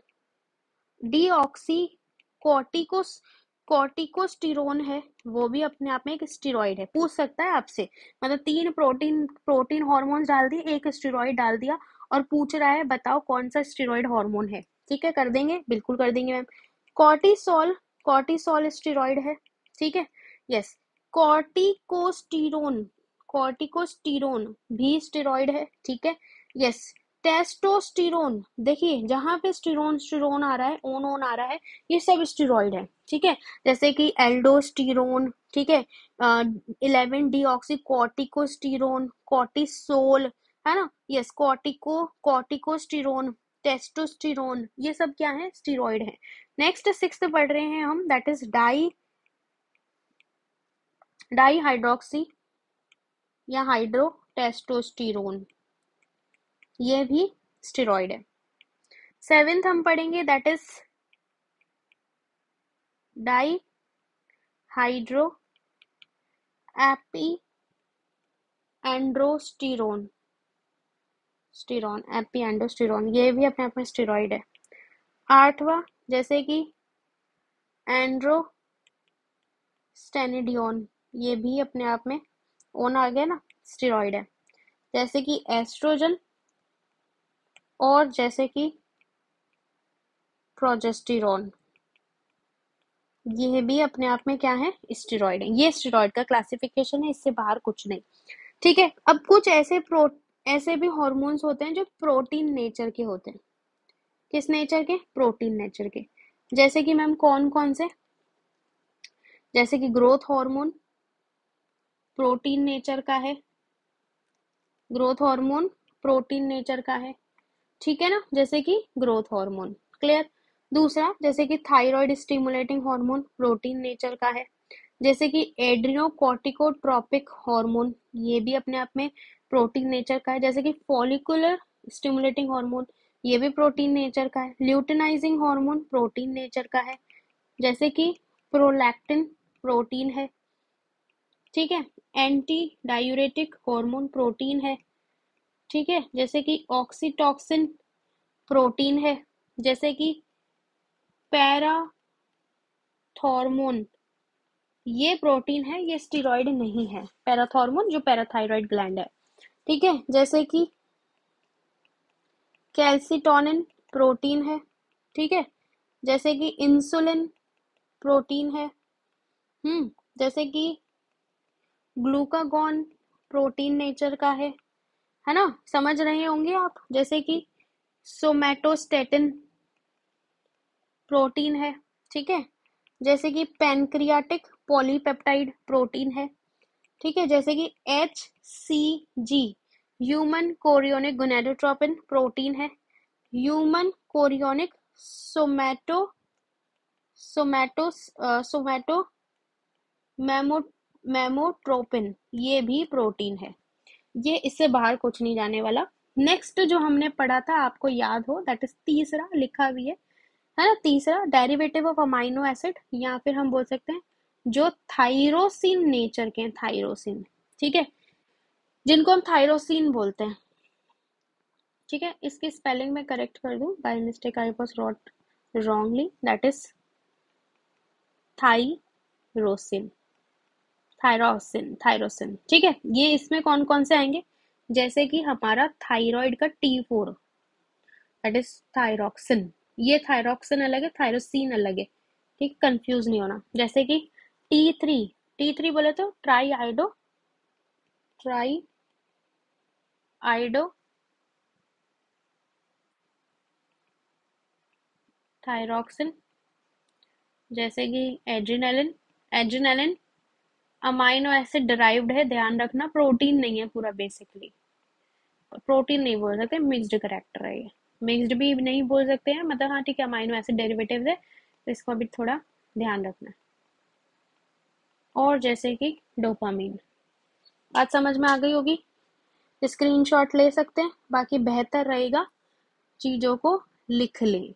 डीऑक्सी कॉर्टिकोस कॉर्टिकोस्टेरोन है वो भी अपने आप में एक स्टेरॉइड है। पूछ सकता है आपसे, मतलब तीन प्रोटीन प्रोटीन हार्मोन्स डाल दिए, एक स्टेरॉइड डाल दिया और पूछ रहा है बताओ कौन सा स्टेरॉइड हार्मोन है, ठीक है, कर देंगे, बिल्कुल कर देंगे मैम। कॉर्टिसोल कॉर्टिसोल स्टेरॉइड है, ठीक है, यस। कॉर्टिकोस्टेरोन कॉर्टिकोस्टेरोन भी स्टेरॉइड है, ठीक है, यस। टेस्टोस्टेरोन, देखिए जहां पे स्टेरोन स्टेरोन आ रहा है, ओन ओन आ रहा है, ये सब स्टेरॉइड है, ठीक है, जैसे कि एल्डोस्टेरोन, ठीक है, eleven D oxy corticosterone, cortisol, है ना, यस, कॉर्टिको कॉर्टिकोस्टेरोन, टेस्टोस्टेरोन, ये सब क्या है, स्टेरॉइड है। नेक्स्ट सिक्स्थ पढ़ रहे हैं हम, that is di dihydroxy या हाइड्रोटेस्टोस्टेरोन, ये भी स्टेरॉइड है। सेवेंथ हम पढ़ेंगे that is dihydroepiandrosterone sterone epiandrosterone, ये भी अपने आप में स्टेरॉइड है। आठवां जैसे कि एंड्रोस्टेनिडियोन, ये भी अपने आप में ओन आ गया ना, स्टेरॉइड है। जैसे कि एस्ट्रोजन और जैसे कि प्रोजेस्टेरोन, ये भी अपने आप में क्या है, स्टेरॉइड है। ये स्टेरॉइड का क्लासिफिकेशन है, इससे बाहर कुछ नहीं, ठीक है। अब कुछ ऐसे प्रो ऐसे भी हार्मोन्स होते हैं जो प्रोटीन नेचर के होते हैं, किस नेचर के, प्रोटीन नेचर के। जैसे कि मैम कौन कौन से, जैसे कि ग्रोथ हार्मोन, प्रोटीन नेचर का है, ग्रोथ हार्मोन प्रोटीन नेचर का है, ठीक है ना, जैसे कि ग्रोथ हार्मोन। क्लियर। दूसरा जैसे कि thyroid stimulating hormone protein nature का है, जैसे कि एड्रिनोकोर्टिकोट्रोपिक हार्मोन, ये भी अपने आप में प्रोटीन नेचर का है, जैसे कि फॉलिकुलर स्टिमुलेटिंग हार्मोन, ये भी प्रोटीन नेचर का है। ल्यूटिनाइजिंग हार्मोन प्रोटीन नेचर का है, जैसे कि प्रोलैक्टिन प्रोटीन है, ठीक है। एंटी डायूरेटिक हार्मोन प्रोटीन है, ठीक है, जैसे कि ऑक्सीटॉक्सिन प्रोटीन है, जैसे कि पैराथॉर्मोन, ये प्रोटीन है, ये स्टेरॉइड नहीं है। पैराथॉर्मोन जो पैराथायरॉइड ग्लैंड है, ठीक है, जैसे कि कैल्सिटोनिन प्रोटीन है, ठीक है, जैसे कि इंसुलिन प्रोटीन है, हम्म जैसे कि ग्लूकागॉन प्रोटीन नेचर का है है ना, समझ रहे होंगे आप, जैसे कि सोमैटोस्टेटिन प्रोटीन है, ठीक है, जैसे कि पैनक्रियाटिक पॉलीपेप्टाइड प्रोटीन है, ठीक है, जैसे कि H C G human chorionic gonadotropin protein है, human chorionic somato somato somato mammo mammotropin, ये भी प्रोटीन है। ये इससे बाहर कुछ नहीं जाने वाला। नेक्स्ट जो हमने पढ़ा था आपको याद हो, दैट इज तीसरा, लिखा भी है है ना, तीसरा डेरिवेटिव ऑफ अमाइनो एसिड, या फिर हम बोल सकते हैं जो थाइरोसिन नेचर के हैं, थाइरोसिन, ठीक है, जिनको हम थाइरोसिन बोलते हैं, ठीक है। इसकी स्पेलिंग में करेक्ट कर दूं, by mistake I was wrote wrongly, that is tyrosine, tyrosine, tyrosine, ठीक है। ये इसमें कौन कौन से आएंगे, जैसे कि हमारा थायराइड का T four, that is thyroxine, ये थायरोक्सिन अलग है, थायरोसिन अलग है, ठीक, कंफ्यूज नहीं होना। जैसे कि टी थ्री, टी थ्री बोले तो tri iodo, tri iodo thyroxine, जैसे कि adrenaline, adrenaline amino acid derived है, ध्यान रखना, प्रोटीन नहीं है पूरा, बेसिकली प्रोटीन नहीं बोल सकते, मिक्स्ड करेक्टर है ये, मिक्स्ड भी नहीं बोल सकते हैं, मतलब हाँ ठीक है, अमाइनो एसिड डेरिवेटिव है, तो इसको भी थोड़ा ध्यान रखना। और जैसे कि डोपामीन, बात समझ में आ गई होगी, स्क्रीनशॉट ले सकते हैं, बाकी बेहतर रहेगा चीजों को लिख लें,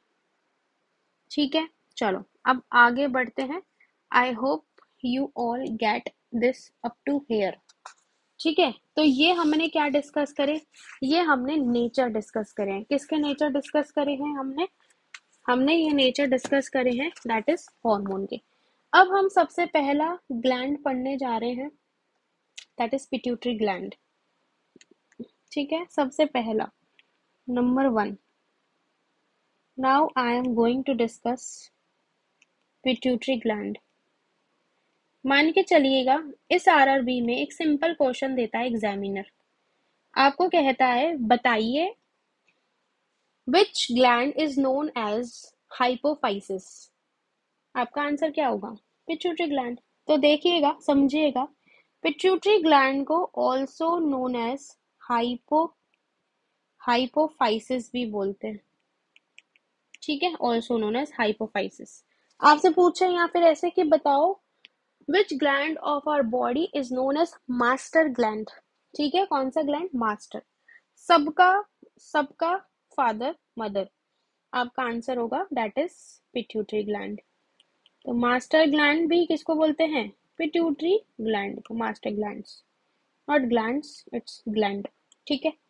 ठीक है। चलो अब आगे बढ़ते हैं। I hope you all get this up to here, ठीक है। तो ये हमने क्या डिस्कस करे, ये हमने नेचर डिस्कस करे हैं, किसके नेचर डिस्कस करे हैं हमने हमने ये नेचर डिस्कस करे हैं, दैट इज हार्मोन के। अब हम सबसे पहला ग्लैंड पढ़ने जा रहे हैं, दैट इज पिट्यूटरी ग्लैंड, ठीक है, सबसे पहला, number one. Now I am going to discuss pituitary gland. मान के चलिएगा इस आरआरबी में एक सिंपल क्वेश्चन देता है एग्जामिनर, आपको कहता है बताइए which gland is known as hypophysis, आपका आंसर क्या होगा, पिट्यूटरी ग्लैंड। तो देखिएगा, समझिएगा, पिट्यूटरी ग्लैंड को also known as hypo hypophysis भी बोलते हैं, ठीक है, ऑल्सो नोन एज हाइपोफाइसिस। आपसे पूछे या फिर ऐसे कि बताओ which gland of our body is known as master gland, ठीक है, कौन सा ग्लैंड, मास्टर, सबका सबका फादर मदर, आपका आंसर होगा दैट इज पिट्यूटरी ग्लैंड। तो मास्टर ग्लैंड भी किसको बोलते हैं, पिट्यूटरी ग्लैंड को, master glands, not glands, it's gland, ठीक है,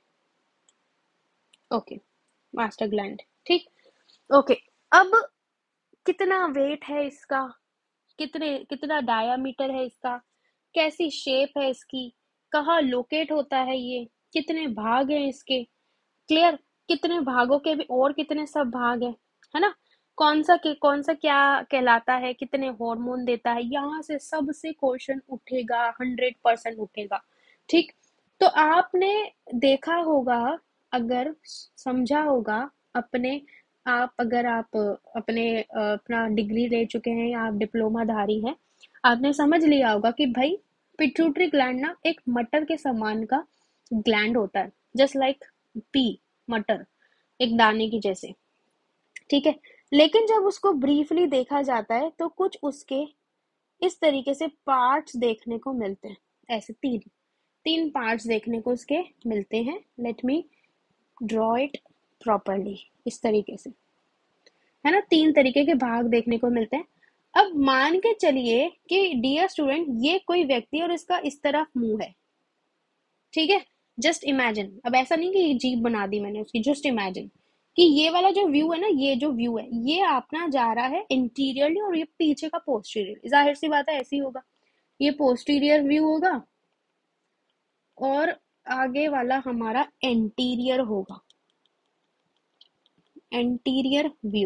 ओके, मास्टर ग्लैंड, ठीक, ओके। अब कितना वेट है इसका, कितने कितना डायामीटर है इसका, कैसी शेप है इसकी, कहाँ लोकेट होता है ये, कितने भाग हैं इसके, क्लियर, कितने भागों के भी और कितने सब भाग हैं, है ना, कौन सा के कौन सा क्या कहलाता है, कितने हार्मोन देता है, यहाँ से सबसे क्वेश्चन उठेगा, हंड्रेड परसेंट उठेगा, ठीक। तो आपने देखा होगा, अगर समझा होगा अपने, आप अगर आप अपने अपना डिग्री ले चुके हैं या आप डिप्लोमा धारी हैं, आपने समझ लिया होगा कि भाई पिट्यूटरी ग्लैंड ना एक मटर के समान का ग्लैंड होता है, जस्ट लाइक पी, मटर, एक दाने की जैसे, ठीक है। लेकिन जब उसको ब्रीफली देखा जाता है तो कुछ उसके इस तरीके से पार्ट्स देखने को मिलते हैं, ऐसे तीन तीन पार्ट्स देखने को उसके मिलते हैं। Let me draw it properly, इस तरीके से, है ना, तीन तरीके के भाग देखने को मिलते हैं। अब मान के चलिए कि डियर स्टूडेंट ये कोई व्यक्ति और इसका इस तरफ मुंह है, ठीक है। जस्ट इमेजिन, अब ऐसा नहीं कि ये जीप बना दी मैंने उसकी, जस्ट इमेजिन कि ये वाला जो व्यू है ना, ये जो व्यू है ये अपना जा रहा है इंटीरियरली और ये पीछे का पोस्टीरियर, जाहिर सी बात है ऐसे ही होगा, ये पोस्टीरियर व्यू होगा और आगे वाला हमारा एंटीरियर होगा, एंटीरियर व्यू,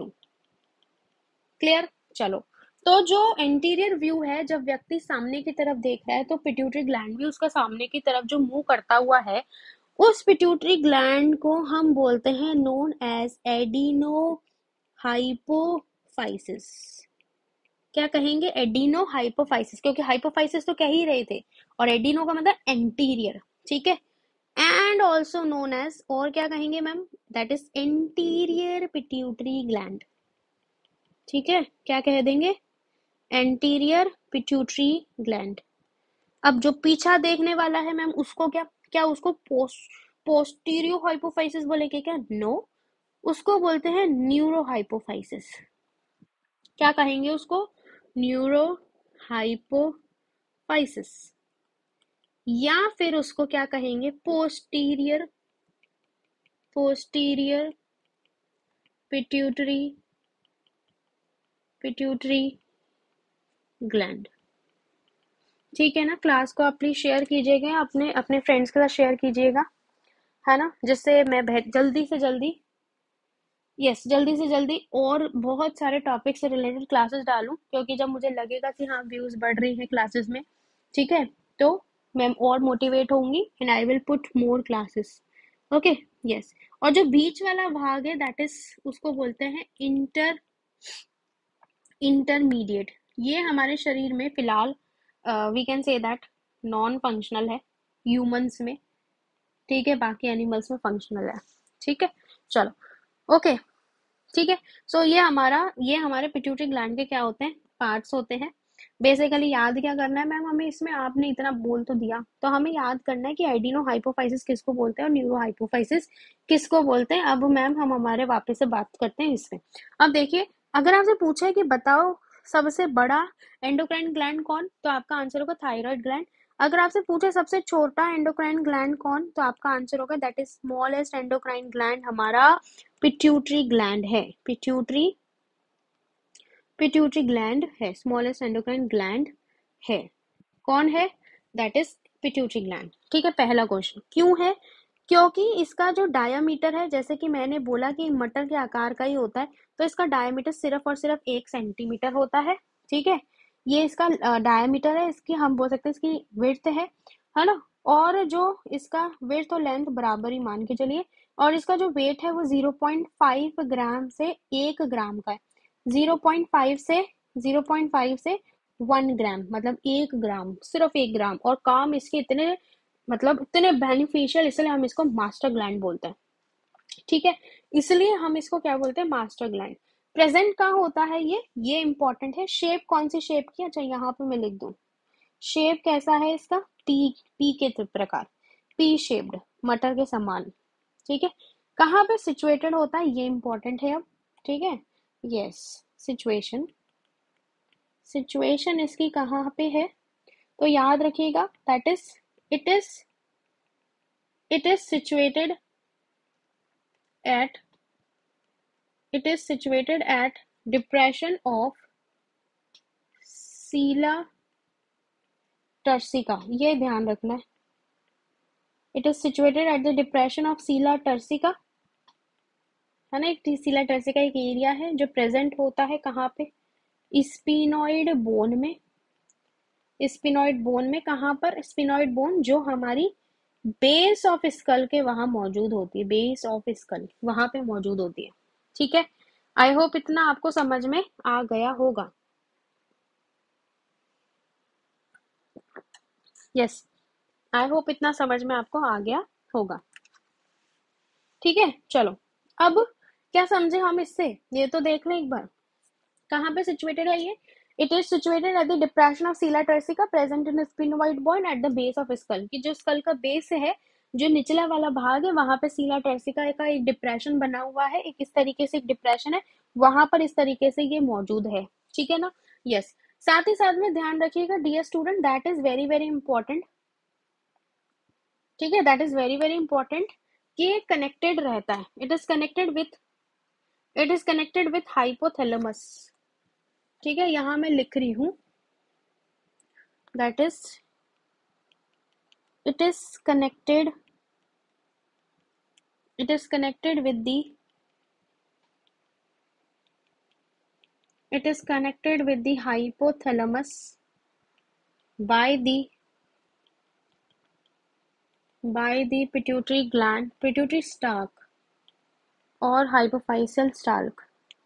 क्लियर। चलो, तो जो एंटीरियर व्यू है, जब व्यक्ति सामने की तरफ देख रहा है तो पिट्यूटरी ग्लैंड भी उसका सामने की तरफ जो मुंह करता हुआ है, उस पिट्यूटरी ग्लैंड को हम बोलते हैं नोन एज एडिनो हाइपोफाइसिस। क्या कहेंगे? एडिनो हाइपोफाइसिस, क्योंकि हाइपोफाइसिस तो कह ही रहे थे, और एडिनो का मतलब एंटीरियर, ठीक है। एंड ऑल्सो नोन एज, और क्या कहेंगे ma'am? That is anterior pituitary gland, ठीक है। क्या कह देंगे? Anterior pituitary gland. अब जो पीछा देखने वाला है मैम, उसको क्या क्या उसको पोस्ट पोस्टीरियो हाइपोफाइसिस बोलेंगे क्या? नो, उसको बोलते हैं न्यूरो हाइपोफाइसिस। क्या कहेंगे उसको? Neurohypophysis. या फिर उसको क्या कहेंगे? Posterior posterior pituitary pituitary gland, ठीक है ना। क्लास को आप प्लीज शेयर कीजिएगा, अपने अपने फ्रेंड्स के साथ शेयर कीजिएगा, है ना, जिससे मैं जल्दी से जल्दी, यस yes, जल्दी से जल्दी और बहुत सारे टॉपिक से रिलेटेड क्लासेस डालूं, क्योंकि जब मुझे लगेगा कि हाँ व्यूज बढ़ रही हैं क्लासेस में, ठीक है, तो मैं और मोटिवेट होंगी and I will put more classes, okay, yes. और जो बीच वाला भाग है दैट इज, उसको बोलते हैं इंटर इंटरमीडिएट। ये हमारे शरीर में फिलहाल we can say that non functional है ह्यूमंस में, ठीक है, बाकी एनिमल्स में फंक्शनल है, ठीक है। चलो, ओके, ठीक है। सो ये हमारा ये हमारे पिट्यूटरी ग्लैंड के क्या होते हैं? पार्ट्स होते हैं। बेसिकली याद क्या करना है मैम हमें इसमें? आपने इतना बोल तो दिया, तो हमें याद करना है कि एडिनो हाइपोफाइसिस किसको बोलते हैं और न्यूरो हाइपोफाइसिस किसको बोलते हैं। अब मैम हम हमारे वापस से बात करते हैं इसमें। अब देखिए, अगर आपसे पूछा है कि बताओ सबसे बड़ा एंडोक्राइन ग्लैंड कौन, तो आपका आंसर होगा थायराइड ग्लैंड। अगर आपसे पूछे सबसे छोटा एंडोक्राइन ग्लैंड कौन, तो आपका आंसर होगा that is smallest endocrine gland हमारा पिट्यूटरी ग्लैंड है। पिट्यूटरी पिट्यूटरी ग्लैंड है, स्मॉलेस्ट एंडोक्राइन ग्लैंड है। कौन है? दैट इज पिट्यूटरी ग्लैंड, ठीक है। पहला क्वेश्चन क्यों है? क्योंकि इसका जो डायामीटर है, जैसे कि मैंने बोला कि मटर के आकार का ही होता है, तो इसका डायामीटर सिर्फ और सिर्फ एक सेंटीमीटर होता है, ठीक है। ये इसका डायामीटर है, इसकी हम बोल सकते हैं इसकी विड्थ है है ना। और जो इसका विड्थ और लेंथ बराबर ही मान के चलिए, और इसका जो वेट है वो ज़ीरो पॉइंट फाइव ग्राम से एक ग्राम का है। ज़ीरो पॉइंट फाइव से ज़ीरो पॉइंट फाइव से वन ग्राम, मतलब एक ग्राम, सिर्फ एक ग्राम। और काम इसके इतने, मतलब इतने बेनिफिशियल, इसलिए हम इसको मास्टर ग्लैंड बोलते हैं, ठीक है। इसलिए हम इसको क्या बोलते हैं? Master gland. प्रेजेंट कहाँ होता है ये ये इंपॉर्टेंट है। शेप कौन सी शेप की? अच्छा, यहाँ पे मैं लिख दूं, शेप कैसा है इसका? पी पी के प्रकार, पी शेप्ड, मटर के समान, ठीक है। कहाँ पे सिचुएटेड होता है ये इंपॉर्टेंट है अब, ठीक है। यस, सिचुएशन सिचुएशन इसकी कहाँ पे है, तो याद रखिएगा that is it is it is situated at it is situated at depression of sella turcica, ये ध्यान रखना है। It is situated at the depression of sella turcica, है ना। एक सीला टर्सिका एक एरिया है जो प्रेजेंट होता है कहाँ पे? स्पिनॉइड बोन में। स्पिनॉइड बोन में कहाँ पर? स्पिनॉइड बोन जो हमारी बेस ऑफ स्कल के वहां मौजूद होती है, बेस ऑफ स्कल वहां पे मौजूद होती है, ठीक है। आई होप इतना आपको समझ में आ गया होगा। यस, आई होप इतना समझ में आपको आ गया होगा। ठीक है, चलो अब क्या समझे हम इससे, ये तो देख लें एक बार। कहाँ पे सिचुएटेड है ये? It is situated at the depression of sella turcica present in sphenoid bone at the base of skull, कि जो स्कल का बेस है, जो निचला वाला भाग है, वहां पे सीला टर्सिका का एक डिप्रेशन बना हुआ है, एक इस तरीके से एक डिप्रेशन है, वहां पर इस तरीके से ये मौजूद है। ठीक है ना? यस। साथ ही साथ में ध्यान रखिएगा dear student, that is very very important. ठीक है, that is very very important कि कनेक्टेड रहता है। It is connected with it is connected with hypothalamus. ठीक है, यहां मैं लिख रही हूं, that is it is connected it is connected with the it is connected with the hypothalamus by the by the pituitary gland, pituitary stalk और hypophyseal stalk।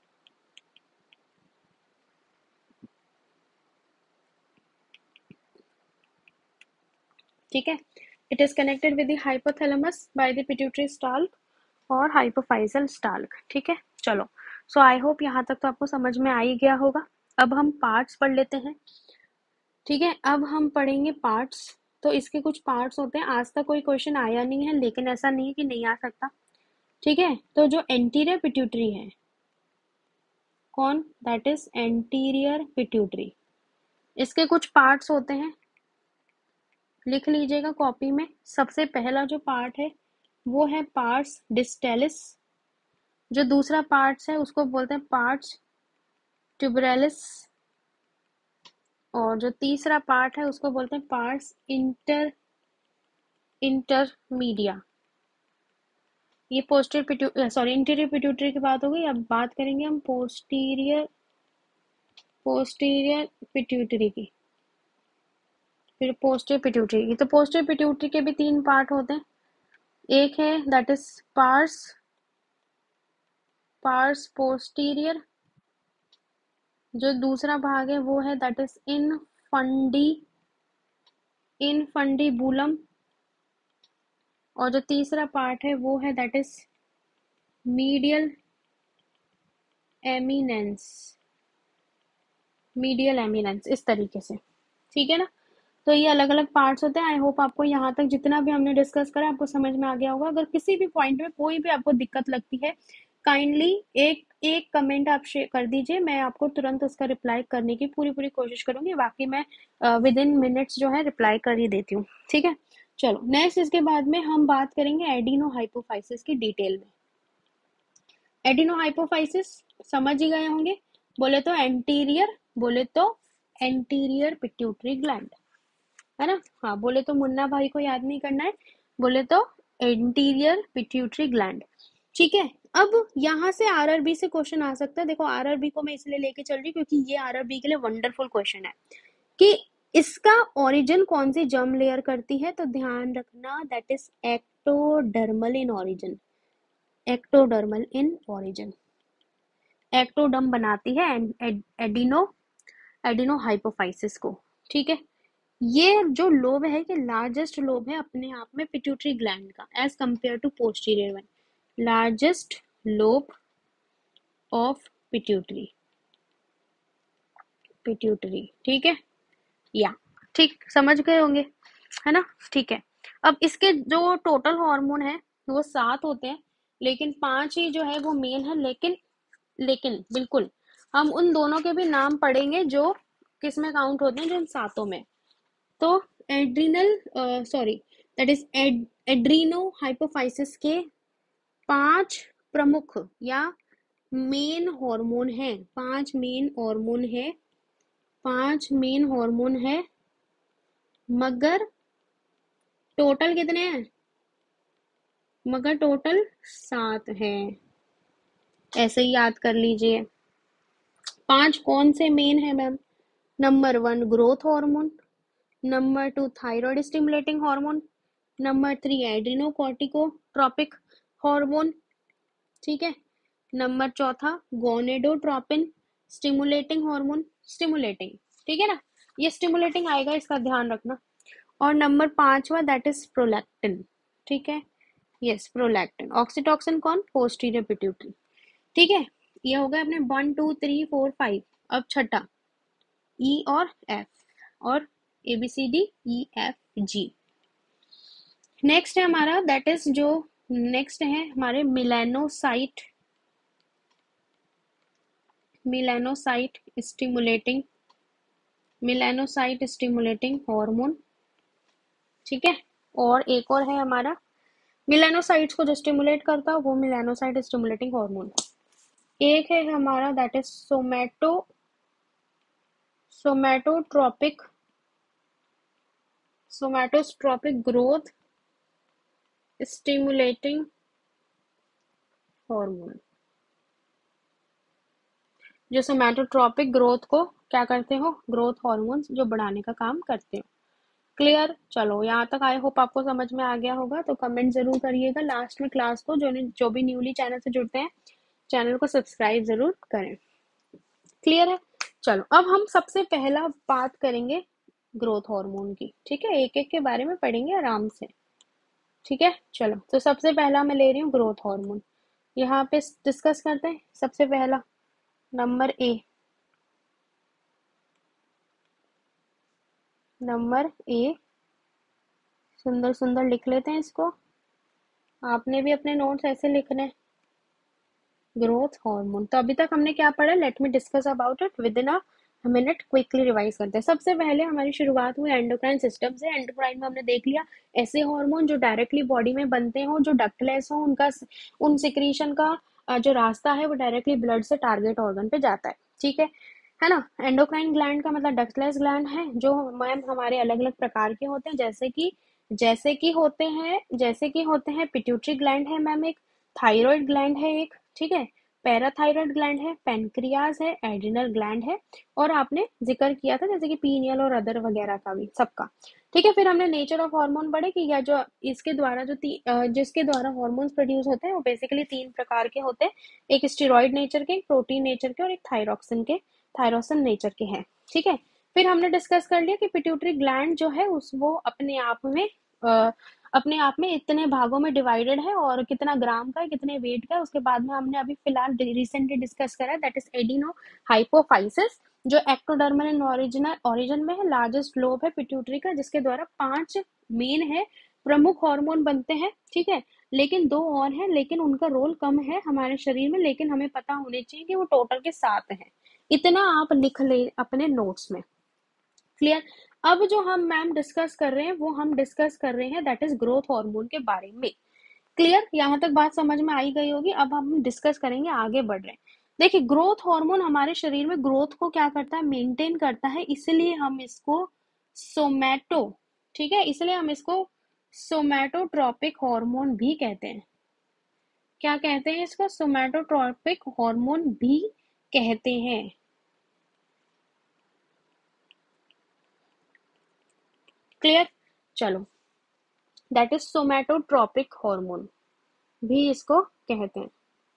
ठीक है, it is connected with the hypothalamus by the pituitary stalk और hypophyseal stalk। ठीक है, चलो, सो I hope यहाँ तक तो आपको समझ में आ ही गया होगा। अब हम पार्ट्स पढ़ लेते हैं। ठीक है, अब हम पढ़ेंगे पार्ट्स। तो इसके कुछ पार्ट्स होते हैं, आज तक कोई क्वेश्चन आया नहीं है, लेकिन ऐसा नहीं है कि नहीं आ सकता। ठीक है, तो जो एंटीरियर पिट्यूटरी है, कौन? That is anterior pituitary. इसके कुछ पार्ट्स होते हैं, लिख लीजिएगा कॉपी में। सबसे पहला जो पार्ट है वो है पार्ट्स डिस्टेलिस। जो दूसरा पार्ट्स है उसको बोलते हैं पार्ट्स ट्यूबरलिस। और जो तीसरा पार्ट है उसको बोलते हैं पार्ट्स इंटर इंटरमीडिया। ये posterior pituitary, sorry interior pituitary की बात हो गई। अब बात करेंगे हम पोस्टीरियर पोस्टीरियर पिट्यूटरी की, फिर पोस्टीरियर पिट्यूटरी की। तो पोस्टीरियर पिट्यूटरी के भी तीन पार्ट होते हैं। एक है that is pars pars posterior. जो दूसरा भाग है वो है that is infundi infundibulum. और जो तीसरा पार्ट है वो है that is medial eminence medial eminence इस तरीके से। ठीक है ना? तो ये अलग अलग पार्ट्स होते हैं। आई होप आपको यहाँ तक जितना भी हमने डिस्कस करा आपको समझ में आ गया होगा। अगर किसी भी पॉइंट में कोई भी आपको दिक्कत लगती है, काइंडली एक एक कमेंट आप शेयर कर दीजिए, मैं आपको तुरंत उसका रिप्लाई करने की पूरी पूरी कोशिश करूंगी। बाकी मैं विद इन मिनट्स जो है रिप्लाई कर ही देती हूँ। ठीक है, चलो नेक्स्ट इसके बाद में हम बात करेंगे एडिनो हाइपोफाइसिस की डिटेल में। एडिनो हाइपोफाइसिस समझ ही गए होंगे। बोले तो एंटीरियर बोले तो एंटीरियर पिट्यूटरी ग्लैंड, है ना? हाँ, बोले तो मुन्ना भाई को याद नहीं करना है, बोले तो एंटीरियर पिट्यूटरी ग्लैंड। ठीक है, अब यहाँ से आरआरबी से क्वेश्चन आ सकता है। देखो आरआरबी को मैं इसलिए लेके चल रही क्योंकि ये आरआरबी के लिए वंडरफुल क्वेश्चन है कि इसका ओरिजिन कौन सी जर्म लेयर करती है। तो ध्यान रखना that is ectodermal in origin ectodermal in origin ectoderm बनाती है एडिनो एडिनो हाइपोफाइसिस को। ठीक है, ये जो लोब है कि लार्जेस्ट लोब है अपने आप में पिट्यूटरी ग्लैंड का as compare to posterior one. Largest lobe of pituitary pituitary ठीक है, या ठीक समझ गए होंगे, है ना? ठीक है, अब इसके जो टोटल हार्मोन है वो सात होते हैं, लेकिन पांच ही जो है वो मेन है। लेकिन लेकिन बिल्कुल हम उन दोनों के भी नाम पढ़ेंगे जो किस में काउंट होते हैं, जो इन सातों में। तो adrenal sorry that is adreno hypophysis के पांच प्रमुख या मेन हार्मोन है पांच मेन हार्मोन है पांच मेन हार्मोन है मगर टोटल कितने हैं? मगर टोटल सात है, ऐसे ही याद कर लीजिए। पांच कौन से मेन है ma'am? Number one growth hormone, number two thyroid stimulating hormone, number three adrenocorticotropic hormone, ठीक है, नंबर चौथा गोनेडोट्रोपिन स्टिमुलेटिंग हार्मोन, स्टिमुलेटिंग, ठीक है ना? ये स्टिमुलेटिंग आएगा, इसका ध्यान रखना। और नंबर पांचवा दैट इज प्रोलैक्टिन, ठीक है, यस प्रोलैक्टिन। ऑक्सीटोसिन कौन, पोस्टीरियर पिट्यूटरी, ठीक है। ये हो गया अपने one two three four five. अब छठा ई और एफ, और A B C D E F G. Next है हमारा दैट इज जो नेक्स्ट है हमारे melanocyte, melanocyte stimulating, melanocyte stimulating hormone, ठीक है। और एक और है हमारा मिलेनोसाइट्स को जो स्टिमुलेट करता है वो मिलेनोसाइट स्टिमुलेटिंग हार्मोन। एक है हमारा that is somato, somatotropic, somatotropic growth stimulating hormone, जो सोमैटोट्रोपिक ग्रोथ को क्या करते हो, ग्रोथ हार्मोन्स जो बढ़ाने का काम करते हो। क्लियर, चलो यहाँ तक आई होप आपको समझ में आ गया होगा। तो कमेंट जरूर करिएगा लास्ट में क्लास को, जो जो भी न्यूली चैनल से जुड़ते हैं चैनल को सब्सक्राइब जरूर करें। क्लियर है, चलो अब हम सबसे पहला बात करेंगे ग्रोथ हार्मोन की, ठीक है, एक एक के बारे में पढ़ेंगे आराम से, ठीक है। चलो तो सबसे पहला मैं ले रही हूँ ग्रोथ हार्मोन, यहाँ पे डिस्कस करते हैं। सबसे पहला नंबर ए, नंबर ए, सुंदर सुंदर लिख लेते हैं इसको, आपने भी अपने नोट्स ऐसे लिखने। ग्रोथ हार्मोन, तो अभी तक हमने क्या पढ़ा, let me discuss about it within a minute, quickly revise करते हैं। सबसे पहले हमारी शुरुआत हुई एंडोक्राइन सिस्टम से। एंडोक्राइन में हमने देख लिया ऐसे हार्मोन जो डायरेक्टली बॉडी में बनते हो, जो डक्टलेस हो, उनका उन सिक्रीशन का जो रास्ता है वो डायरेक्टली ब्लड से टारगेट ऑर्गन पे जाता है, ठीक है है ना। एंडोक्राइन ग्लैंड का मतलब डक्टलेस ग्लैंड है, जो मैम हमारे अलग अलग प्रकार के होते हैं, जैसे कि जैसे कि होते हैं जैसे कि होते हैं पिट्यूटरी ग्लैंड है मैम एक, थायराइड ग्लैंड है एक, ठीक है, पैराथायराइड ग्लैंड है, पेनक्रियाज है, एड्रिनल ग्लैंड है, और आपने जिक्र किया था जैसे कि पीनियल और अदर वगैरह का भी, सबका, ठीक है। फिर हमने नेचर ऑफ हार्मोन पढ़े कि या जो इसके द्वारा जो ती, अ, जिसके द्वारा हार्मोन्स प्रोड्यूस होते हैं वो बेसिकली तीन प्रकार के होते हैं, एक स्टेरॉइड नेचर के, एक प्रोटीन नेचर के, और एक थायरोक्सिन के, थायरोसिन नेचर के हैं, ठीक है। फिर हमने डिस्कस कर लिया कि पिट्यूटरी ग्लैंड जो है उस वो अपने आप में अ, अपने आप में इतने भागों में डिवाइडेड है, और कितना ग्राम का है, कितने वेट का है। उसके बाद में हमने अभी फिलहाल रिसेंटली डिस्कस करा दैट इज एडिनो हाइपोफाइसिस, जो एक्टोडर्मल इन ओरिजिनल ओरिजिन में है, लार्जेस्ट लोब है पिट्यूटरी का, जिसके द्वारा पांच मेन है प्रमुख हार्मोन बनते हैं, ठीक है। लेकिन दो और हैं, लेकिन उनका रोल कम है हमारे शरीर में, लेकिन हमें पता होने चाहिए कि वो टोटल के सात हैं। इतना आप लिख ले अपने नोट्स में। क्लियर, अब जो हम मैम डिस्कस कर रहे हैं वो हम डिस्कस कर रहे हैं दैट इज ग्रोथ हार्मोन के बारे में। क्लियर, यहाँ तक बात समझ में आई गई होगी। अब हम डिस्कस करेंगे, आगे बढ़ रहे हैं। देखिए ग्रोथ हार्मोन हमारे शरीर में ग्रोथ को क्या करता है, मेंटेन करता है, इसलिए हम इसको सोमैटो, ठीक है, इसलिए हम इसको सोमैटोट्रोपिक हार्मोन भी कहते हैं। क्या कहते हैं इसको, सोमैटोट्रोपिक हार्मोन भी कहते हैं। क्लियर, चलो दैट इज सोमैटोट्रोपिक हार्मोन भी इसको कहते हैं,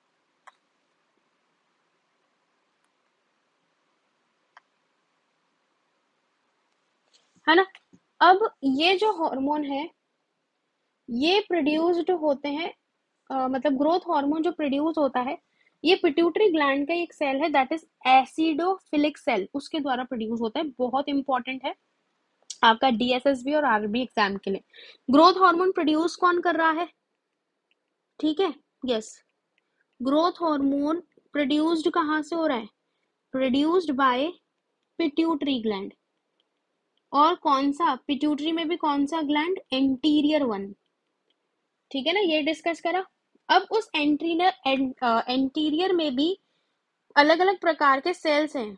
है ना। अब ये जो हार्मोन है ये प्रोड्यूस्ड होते हैं, अ, मतलब ग्रोथ हार्मोन जो प्रोड्यूस होता है ये पिट्यूटरी ग्लैंड का एक सेल है दैट इज एसिडोफिलिक सेल, उसके द्वारा प्रोड्यूस होता है। बहुत इंपॉर्टेंट है आपका डीएसएसबी और आरबी एग्जाम के लिए। ग्रोथ हार्मोन प्रोड्यूस कौन कर रहा है, ठीक है, यस, ग्रोथ हार्मोन प्रोड्यूस्ड कहाँ से हो रहा है, प्रोड्यूस्ड बाय पिट्यूटरी ग्लैंड। और कौन सा, पिट्यूटरी में भी कौन सा ग्लैंड, एंटीरियर वन, ठीक है ना, ये डिस्कस करा। अब उस एंटीरियर एंटीरियर में भी अलग अलग प्रकार के सेल्स हैं,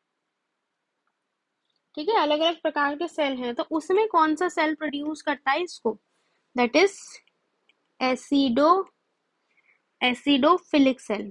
ठीक है, अलग अलग प्रकार के सेल हैं। तो उसमें कौन सा सेल प्रोड्यूस करता है इसको, that is acido acidophilic cell,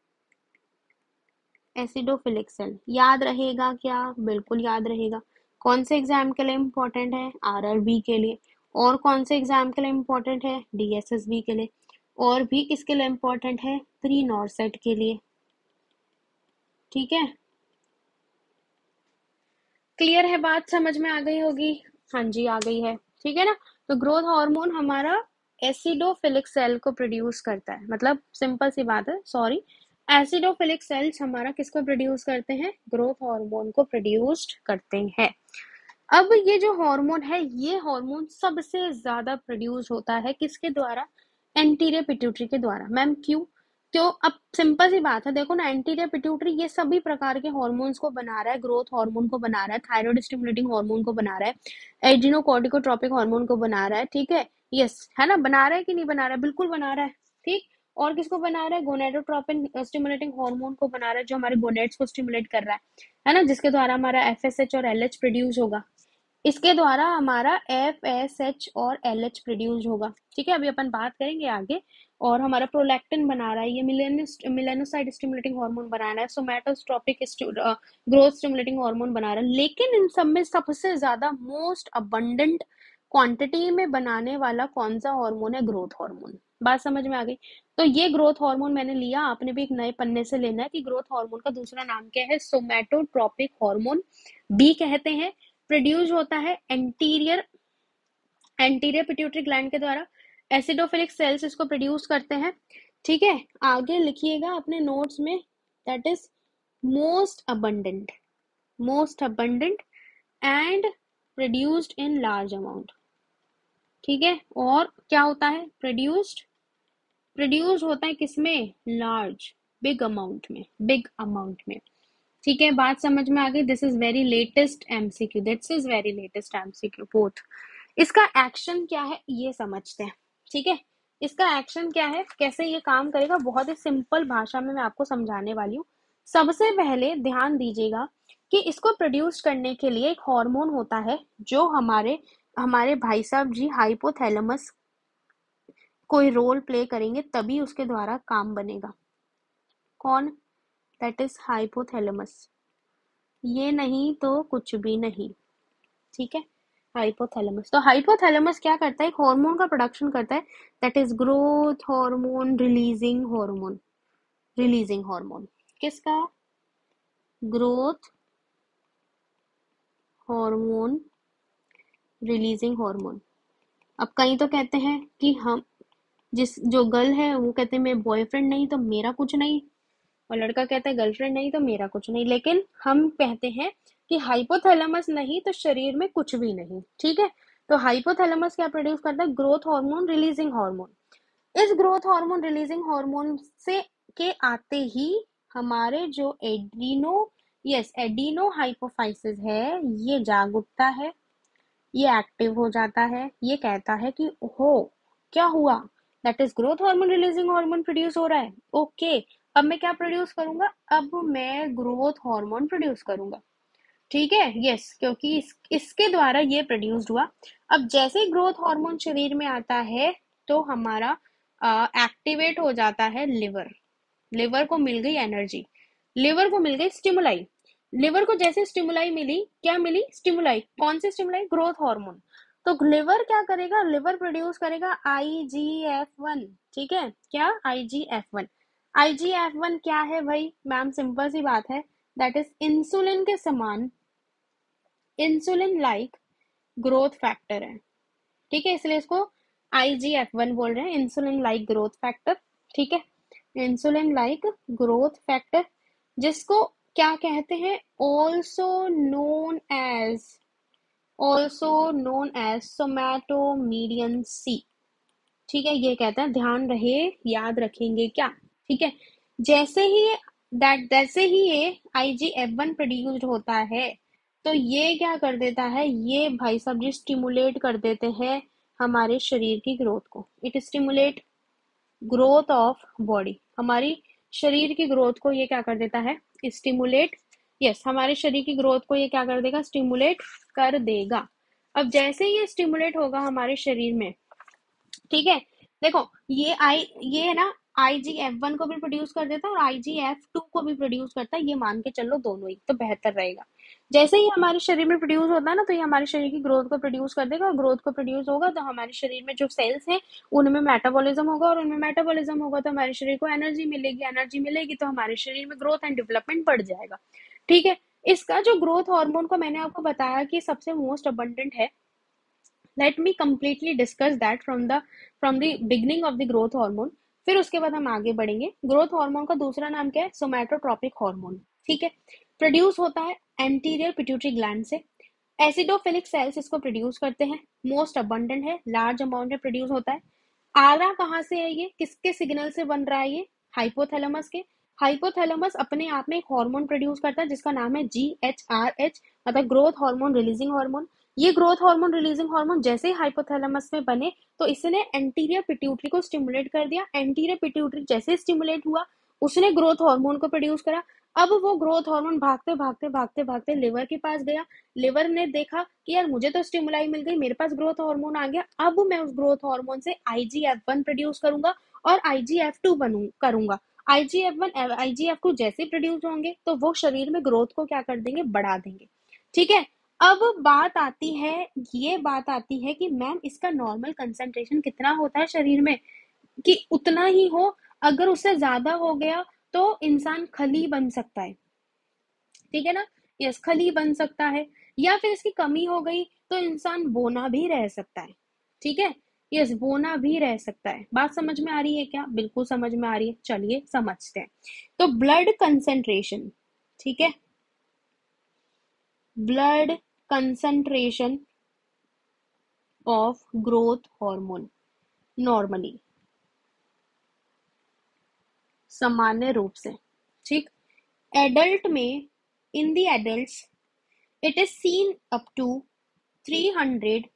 acidophilic cell. याद रहेगा क्या, बिल्कुल याद रहेगा। कौन से एग्जाम के लिए इंपॉर्टेंट है, आरआरबी के लिए। और कौन से एग्जाम के लिए इंपॉर्टेंट है, डीएसएसबी के लिए। और भी किसके लिए इंपॉर्टेंट है, प्री नॉर्सेट के लिए, ठीक है। क्लियर है बात, समझ में आ गई होगी, हाँ जी आ गई है। ठीक है ना। तो ग्रोथ हार्मोन हमारा एसिडोफिलिक सेल को प्रोड्यूस करता है, मतलब सिंपल सी बात है, सॉरी, एसिडोफिलिक सेल्स हमारा किसको प्रोड्यूस करते हैं, ग्रोथ हार्मोन को प्रोड्यूस करते हैं। अब ये जो हार्मोन है, ये हार्मोन सबसे ज्यादा प्रोड्यूस होता है किसके द्वारा, एंटीरियर पिट्यूटरी के द्वारा। मैम क्यों, तो अब सिंपल सी बात है, देखो ना, एंटीरियर पिट्यूटरी ये सभी प्रकार के हार्मोन्स को बना रहा है, ग्रोथ हार्मोन को बना रहा है, थायराइड स्टिमुलेटिंग हार्मोन को बना रहा है, एड्रिनोकॉर्टिकोट्रोपिक हार्मोन को बना रहा है, ठीक है, यस है ना, बना रहा है कि नहीं बना रहा है, बिल्कुल बना रहा है, ठीक। और किसको बना रहा है, गोनेडोट्रोपिन स्टिमुलेटिंग हार्मोन को बना रहा है, जो हमारे गोनेड्स को स्टिमुलेट कर रहा है है ना, जिसके द्वारा हमारा एफ एस एच और एल एच प्रोड्यूस होगा, इसके द्वारा हमारा एफ एस एच और एल एच प्रोड्यूस होगा, ठीक है। अभी अपन बात करेंगे आगे। और हमारा प्रोलैक्टिन बना रहा है, ये मिलेनोसाइड स्टिमुलेटिंग हार्मोन बना रहा है, सोमैटोस्ट्रोपिक ग्रोथ स्टिमुलेटिंग हार्मोन बना रहा है, लेकिन इन सब में सबसे ज्यादा मोस्ट अबंडेंट क्वांटिटी में बनाने वाला कौन सा हार्मोन है, ग्रोथ हार्मोन। बात समझ में आ गई। तो ये ग्रोथ हार्मोन मैंने लिया, आपने भी एक नए पन्ने से लेना है कि ग्रोथ हार्मोन का दूसरा नाम क्या है, सोमैटोट्रोपिक हार्मोन बी कहते हैं। प्रोड्यूस होता है एंटीरियर एंटीरियर पिट्यूटरी ग्लैंड के द्वारा, एसिडोफिलिक सेल्स इसको प्रोड्यूस करते हैं, ठीक है। आगे लिखिएगा अपने नोट्स में, that is most abundant, most abundant and produced in large amount, ठीक है। और क्या होता है, प्रोड्यूस्ड प्रोड्यूस होता है किसमें, लार्ज, बिग अमाउंट में, बिग अमाउंट में, ठीक है। बात समझ में आ गई। This is very latest MCQ, this is very latest MCQ both. इसका एक्शन क्या है ये समझते हैं, ठीक है। इसका एक्शन क्या है, कैसे ये काम करेगा, बहुत ही सिंपल भाषा में मैं आपको समझाने वाली हूँ। सबसे पहले ध्यान दीजिएगा कि इसको प्रोड्यूस करने के लिए एक हार्मोन होता है, जो हमारे हमारे भाई साहब जी हाइपोथैलेमस कोई रोल प्ले करेंगे, तभी उसके द्वारा काम बनेगा। कौन, दैट इज हाइपोथैलेमस, ये नहीं तो कुछ भी नहीं, ठीक है। हाइपोथैलेमस, तो हाइपोथैलेमस क्या करता है, एक हार्मोन का प्रोडक्शन करता है, that is growth hormone releasing hormone, releasing hormone किसका, ग्रोथ हार्मोन रिलीजिंग हार्मोन। अब कई तो कहते हैं कि हम, जिस जो गर्ल है वो कहते हैं मेरे बॉयफ्रेंड नहीं तो मेरा कुछ नहीं, और लड़का कहता है गर्लफ्रेंड नहीं तो मेरा कुछ नहीं, लेकिन हम कहते हैं कि हाइपोथैलेमस नहीं तो शरीर में कुछ भी नहीं, ठीक है। तो हाइपोथैलेमस क्या प्रोड्यूस करता है, ग्रोथ हार्मोन रिलीजिंग हार्मोन। इस ग्रोथ हार्मोन रिलीजिंग हार्मोन से के आते ही हमारे जो एड्रीनो, यस, एडिनो हाइपोफाइसिस है, ये जाग उठता है, ये एक्टिव हो जाता है, ये कहता है कि हो क्या हुआ, that is growth hormone releasing hormone produce हो रहा है, ओके। अब मैं क्या प्रोड्यूस करूंगा, अब मैं ग्रोथ हार्मोन प्रोड्यूस करूंगा, ठीक है, यस, क्योंकि इस, इसके द्वारा ये प्रोड्यूस्ड हुआ। अब जैसे ही ग्रोथ हार्मोन शरीर में आता है तो हमारा एक्टिवेट हो जाता है लिवर, लिवर को मिल गई एनर्जी, लिवर को मिल गई स्टिमुलाई, लिवर को जैसे स्टिमुलाई मिली, क्या मिली, स्टिमुलाई, कौन सी स्टिमुलाई, ग्रोथ हार्मोन। तो लिवर क्या करेगा, लिवर प्रोड्यूस करेगा आई जी एफ वन, ठीक है, क्या, I G F one. I G F one क्या है भाई, मैम सिंपल सी बात है, दैट इज इंसुलिन के समान, इंसुलिन लाइक ग्रोथ फैक्टर है, ठीक है, इसलिए इसको आई जी एफ वन बोल रहे हैं, इंसुलिन लाइक ग्रोथ फैक्टर, ठीक है, इंसुलिन लाइक ग्रोथ फैक्टर, जिसको क्या कहते हैं, also known as, also known as somatomedin C, ठीक है, ये कहता है, ध्यान रहे, याद रखेंगे क्या, ठीक है। जैसे ही दैट जैसे ही ये I G F one produced होता है, तो ये क्या कर देता है, ये भाई साहब जी स्टिमुलेट कर देते हैं हमारे शरीर की ग्रोथ को, it stimulate growth of body, हमारी शरीर की ग्रोथ को ये क्या कर देता है, स्टिमुलेट, यस, हमारे शरीर की ग्रोथ को ये क्या कर देगा, स्टिमुलेट कर देगा। अब जैसे ही ये स्टिमुलेट होगा हमारे शरीर में, ठीक है, देखो ये आई ये है ना, आई जी एफ वन को भी प्रोड्यूस कर देता है और आई जी एफ टू को भी प्रोड्यूस करता है, ये मान के चलो दोनों ही, तो बेहतर रहेगा। जैसे ही हमारे शरीर में प्रोड्यूस होता है ना, तो ये हमारे शरीर की ग्रोथ को प्रोड्यूस कर देगा, और ग्रोथ को प्रोड्यूस होगा तो हमारे शरीर में जो सेल्स हैं उनमें मेटाबॉलिज्म होगा, और उनमें मेटाबॉलिज्म होगा तो हमारे शरीर को एनर्जी मिलेगी, एनर्जी मिलेगी तो हमारे शरीर में ग्रोथ एंड डेवलपमेंट बढ़ जाएगा, ठीक है। इसका जो ग्रोथ हार्मोन को मैंने आपको बताया कि सबसे मोस्ट अबंडेंट है, let me completely discuss that from the from the beginning of the growth hormone, फिर उसके बाद हम आगे बढ़ेंगे। ग्रोथ हार्मोन का दूसरा नाम क्या है? Somatotropic hormone. ठीक है, प्रोड्यूस होता है एंटीरियर पिट्यूटरी ग्लैंड से। एसिडोफिलिक सेल्स इसको प्रोड्यूस करते हैं, मोस्ट अबंडेंट है, लार्ज अमाउंट में प्रोड्यूस होता है। आ रहा कहाँ से है ये, किसके सिग्नल से बन रहा है ये? हाइपोथैलेमस के। हाइपोथैलेमस अपने आप में एक हार्मोन प्रोड्यूस करता है जिसका नाम है जी एच आर एच, मतलब ग्रोथ हार्मोन रिलीजिंग हार्मोन। ये ग्रोथ हार्मोन रिलीजिंग हार्मोन जैसे ही हाइपोथैलेमस में बने तो इसने एंटीरियर पिट्यूटरी को स्टिमुलेट कर दिया। एंटीरियर पिट्यूटरी जैसे स्टिमुलेट हुआ उसने ग्रोथ हार्मोन को प्रोड्यूस करा। अब वो ग्रोथ हार्मोन भागते भागते भागते भागते लिवर के पास गया। लिवर ने देखा कि यार मुझे तो स्टिमुलाई मिल गई, मेरे पास ग्रोथ हार्मोन आ गया, अब मैं उस ग्रोथ हार्मोन से I G F one produce करूंगा और आई जी एफ टू बनू करूंगा। I G F one I G F two जैसे प्रोड्यूस होंगे तो वो शरीर में ग्रोथ को क्या कर देंगे? बढ़ा देंगे। ठीक है, अब बात आती है, ये बात आती है कि मैम इसका नॉर्मल कंसंट्रेशन कितना होता है शरीर में? कि उतना ही हो, अगर उससे ज्यादा हो गया तो इंसान खली बन सकता है। ठीक है ना, यस खली बन सकता है, या फिर इसकी कमी हो गई तो इंसान बोना भी रह सकता है। ठीक है, यस बोना भी रह सकता है। बात समझ में आ रही है क्या? बिल्कुल समझ में आ रही है, चलिए समझते हैं। तो ब्लड कंसंट्रेशन, ठीक है, blood concentration of growth hormone normally, सामान्य रूप से, ठीक, एडल्ट में, in the adults it is seen up to three hundred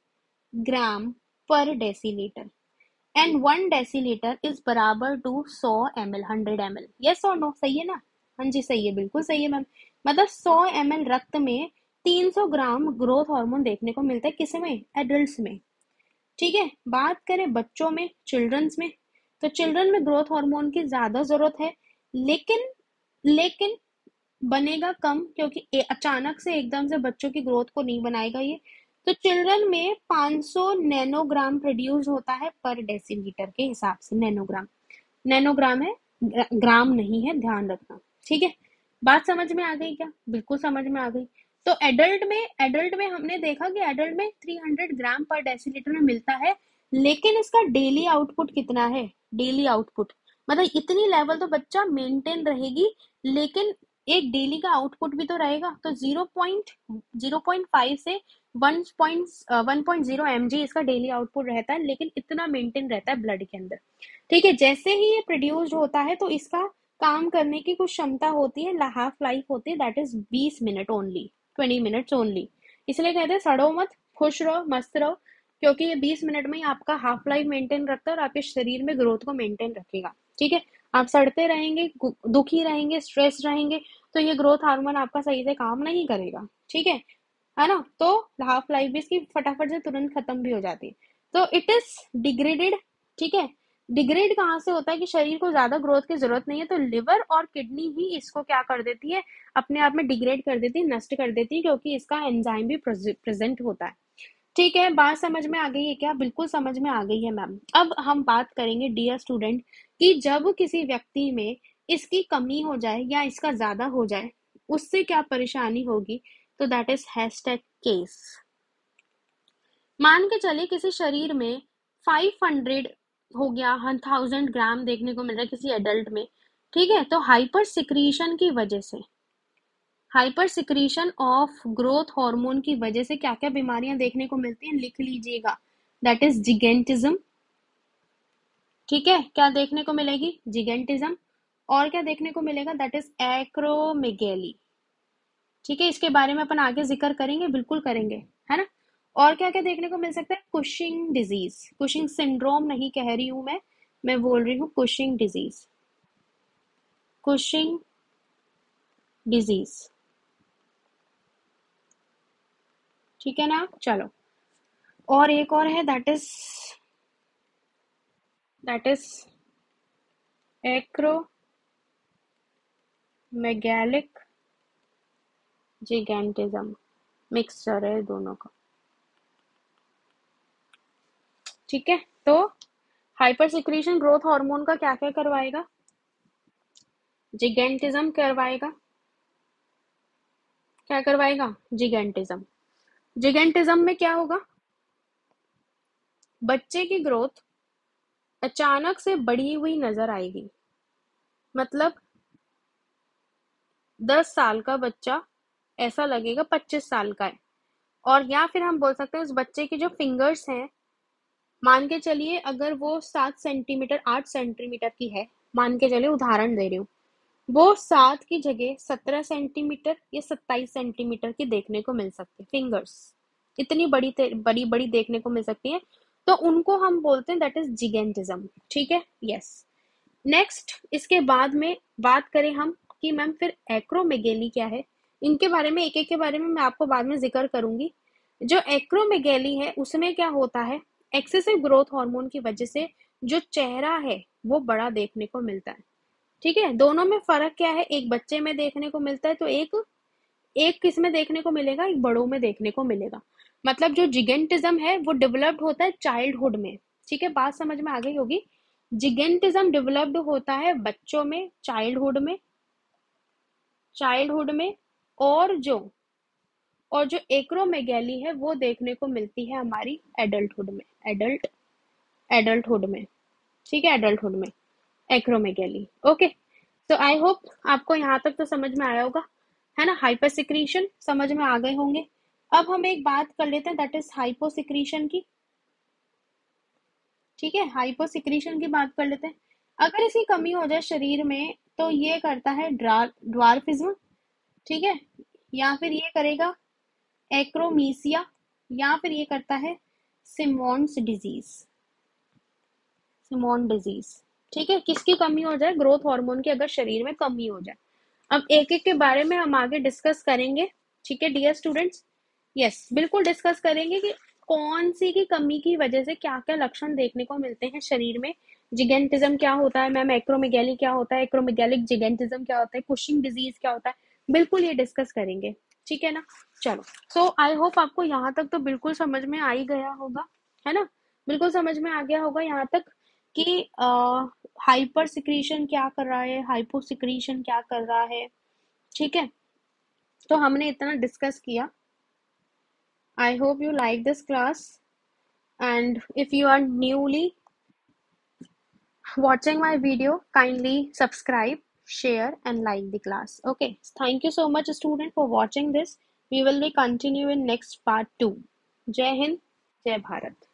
gram per deciliter and one deciliter is बराबर टू सौ M L, hundred M L. Yes और no, सही है ना? हाँ जी सही है, बिल्कुल सही है मैम। मतलब सौ एम एल रक्त में तीन सौ ग्राम ग्रोथ हार्मोन देखने को मिलता है, किस में? एडल्ट्स में। ठीक है, बात करें बच्चों में, चिल्ड्रंस में, तो चिल्ड्रन में ग्रोथ हार्मोन की ज्यादा जरूरत है, लेकिन लेकिन बनेगा कम, क्योंकि ए, अचानक से एकदम से बच्चों की ग्रोथ को नहीं बनाएगा ये। तो चिल्ड्रन में पाँच सौ नैनोग्राम प्रोड्यूस होता है पर डेसीलीटर के हिसाब से। नैनोग्राम, नैनोग्राम है, ग्राम नहीं है, ध्यान रखना। ठीक है, बात समझ में आ गई क्या? बिल्कुल समझ में आ गई। तो एडल्ट में, एडल्ट में हमने देखा कि एडल्ट में तीन सौ ग्राम पर डेसीलीटर में मिलता है, लेकिन इसका डेली आउटपुट कितना है? डेली आउटपुट मतलब इतनी लेवल तो बच्चा मेंटेन रहेगी, लेकिन एक डेली का आउटपुट भी तो रहेगा। तो zero point zero point five से one point one point zero M G इसका डेली आउटपुट रहता है, लेकिन इतना मेंटेन रहता है ब्लड के अंदर। ठीक है, जैसे ही ये प्रोड्यूस्ड होता है तो इसका काम करने की कुछ क्षमता होती है, हाफ लाइफ होती है, दैट इज बीस minute only, twenty minutes only. इसलिए कहते हैं सड़ो मत, खुश रहो, मस्त रहो, क्योंकि ये बीस मिनट में ही आपका हाफ लाइफ मेंटेन रखता है और आपके शरीर में ग्रोथ को मेंटेन रखेगा। ठीक है, आप सड़ते रहेंगे, दुखी रहेंगे, स्ट्रेस रहेंगे, तो ये ग्रोथ हार्मोन आपका सही से काम नहीं करेगा। ठीक है है ना? तो हाफ लाइफ भी इसकी फटाफट से तुरंत खत्म भी हो जाती है। तो इट इज डिग्रेडेड। ठीक है, डिग्रेड कहाँ से होता है कि शरीर को ज्यादा ग्रोथ की जरूरत नहीं है, तो लिवर और किडनी ही इसको क्या कर देती है? अपने आप में डिग्रेड कर देती है, नष्ट कर देती है, क्योंकि इसका एंजाइम भी प्रेजेंट होता है। ठीक है, बात समझ में आ गई है क्या? बिल्कुल समझ में आ गई है मैम। अब हम बात करेंगे डियर स्टूडेंट कि जब किसी व्यक्ति में इसकी कमी हो जाए या इसका ज्यादा हो जाए, उससे क्या परेशानी होगी? तो दैट इज हैशटैग केस। मान के चलिए किसी शरीर में फाइव हंड्रेड हो गया, थाउजेंड ग्राम देखने को मिल रहा है किसी एडल्ट में। ठीक है, तो हाइपर सिक्रीशन की वजह से, hyper secretion of growth hormone की वजह से क्या क्या बीमारियां देखने को मिलती हैं? लिख लीजिएगा, दैट इज जिगेंटिज्म। ठीक है, क्या देखने को मिलेगी? जिगेंटिज्म। और क्या देखने को मिलेगा? That is acromegaly. ठीक है, इसके बारे में अपन आगे जिक्र करेंगे, बिल्कुल करेंगे, है ना? और क्या क्या देखने को मिल सकता है? कुशिंग डिजीज, कुशिंग सिंड्रोम नहीं कह रही हूं मैं मैं बोल रही हूँ कुशिंग डिजीज, कुशिंग डिजीज। ठीक है ना, चलो। और एक और है, that is that is acromegalic gigantism, mixture है दोनों का। ठीक है, तो हाइपर सिक्रीशन ग्रोथ हार्मोन का क्या क्या करवाएगा? जिगेंटिज्म करवाएगा। क्या करवाएगा? जिगेंटिज्म। जिगेंटिज्म में क्या होगा? बच्चे की ग्रोथ अचानक से बढ़ी हुई नजर आएगी। मतलब दस साल का बच्चा ऐसा लगेगा पच्चीस साल का है। और या फिर हम बोल सकते हैं उस बच्चे के जो फिंगर्स हैं, मान के चलिए अगर वो सात सेंटीमीटर आठ सेंटीमीटर की है, मान के चलिए उदाहरण दे रही हूँ, वो सात की जगह सत्रह सेंटीमीटर या सत्ताईस सेंटीमीटर की देखने को मिल सकती है फिंगर्स। इतनी बड़ी बड़ी बड़ी देखने को मिल सकती है। तो उनको हम बोलते हैं दैट इज जिगेंटिज्म। ठीक है, यस। नेक्स्ट इसके बाद में बात करें हम कि मैम फिर एक्रोमेगेली क्या है। इनके बारे में एक एक के बारे में मैं आपको बाद में जिक्र करूंगी। जो एक्रोमेगेली है उसमें क्या होता है, एक्सेसिव ग्रोथ हार्मोन की वजह से जो चेहरा है वो बड़ा देखने को मिलता है। ठीक है, दोनों में फर्क क्या है, एक बच्चे में देखने को मिलता है तो एक एक किस में देखने को मिलेगा, एक बड़ों में देखने को मिलेगा। मतलब जो जिगेंटिज्म है वो डेवलप्ड होता है चाइल्डहुड में। ठीक है, बात समझ में आ गई होगी। जिगेंटिज्म डेवलप्ड होता है बच्चों में, चाइल्डहुड में, चाइल्डहुड में। और जो और जो एक्रोमेगैली है वो देखने को मिलती है हमारी एडल्टहुड में, एडल्ट एडल्टहुड में। ठीक है, एडल्टहुड में एक्रोमेगैली। ओके, तो आई होप आपको यहाँ तक तो समझ में आया होगा, है ना। हाइपर सिक्रीशन समझ में आ गए होंगे। अब हम एक बात कर लेते हैं दैट इज हाइपो सिक्रीशन की। ठीक है, हाइपो सिक्रीशन की बात कर लेते हैं। अगर इसकी कमी हो जाए शरीर में तो ये करता है ड्वार्फिज्म। ठीक है, या फिर ये करेगा एक्रोमीसिया, या फिर ये करता है सिमोन्स डिजीज, सिमोन डिजीज। ठीक है, किसकी कमी हो जाए, ग्रोथ हार्मोन की अगर शरीर में कमी हो जाए। अब एक एक के बारे में हम आगे डिस्कस करेंगे। ठीक है डियर स्टूडेंट्स, यस बिल्कुल डिस्कस करेंगे कि कौन सी की कमी की वजह से क्या क्या लक्षण देखने को मिलते हैं शरीर में। जिगेंटिज्म क्या होता है मैम, एक्रोमेगैली क्या होता है, एक्रोमेगैलिक जिगेंटिज्म क्या होता है, कुशिंग डिजीज क्या होता है, बिल्कुल ये डिस्कस करेंगे। ठीक है ना, चलो। सो आई होप आपको यहाँ तक तो बिल्कुल समझ में आ ही गया होगा, है ना। बिल्कुल समझ में आ गया होगा यहाँ तक कि हाइपर सिक्रीशन क्या कर रहा है, हाइपो सिक्रीशन क्या कर रहा है। ठीक है, तो हमने इतना डिस्कस किया। I hope you like this class, and if you are newly watching my video, kindly subscribe, share and like the class. Okay, thank you so much student for watching this. We will be continue in next part two. Jai Hind, Jai Bharat.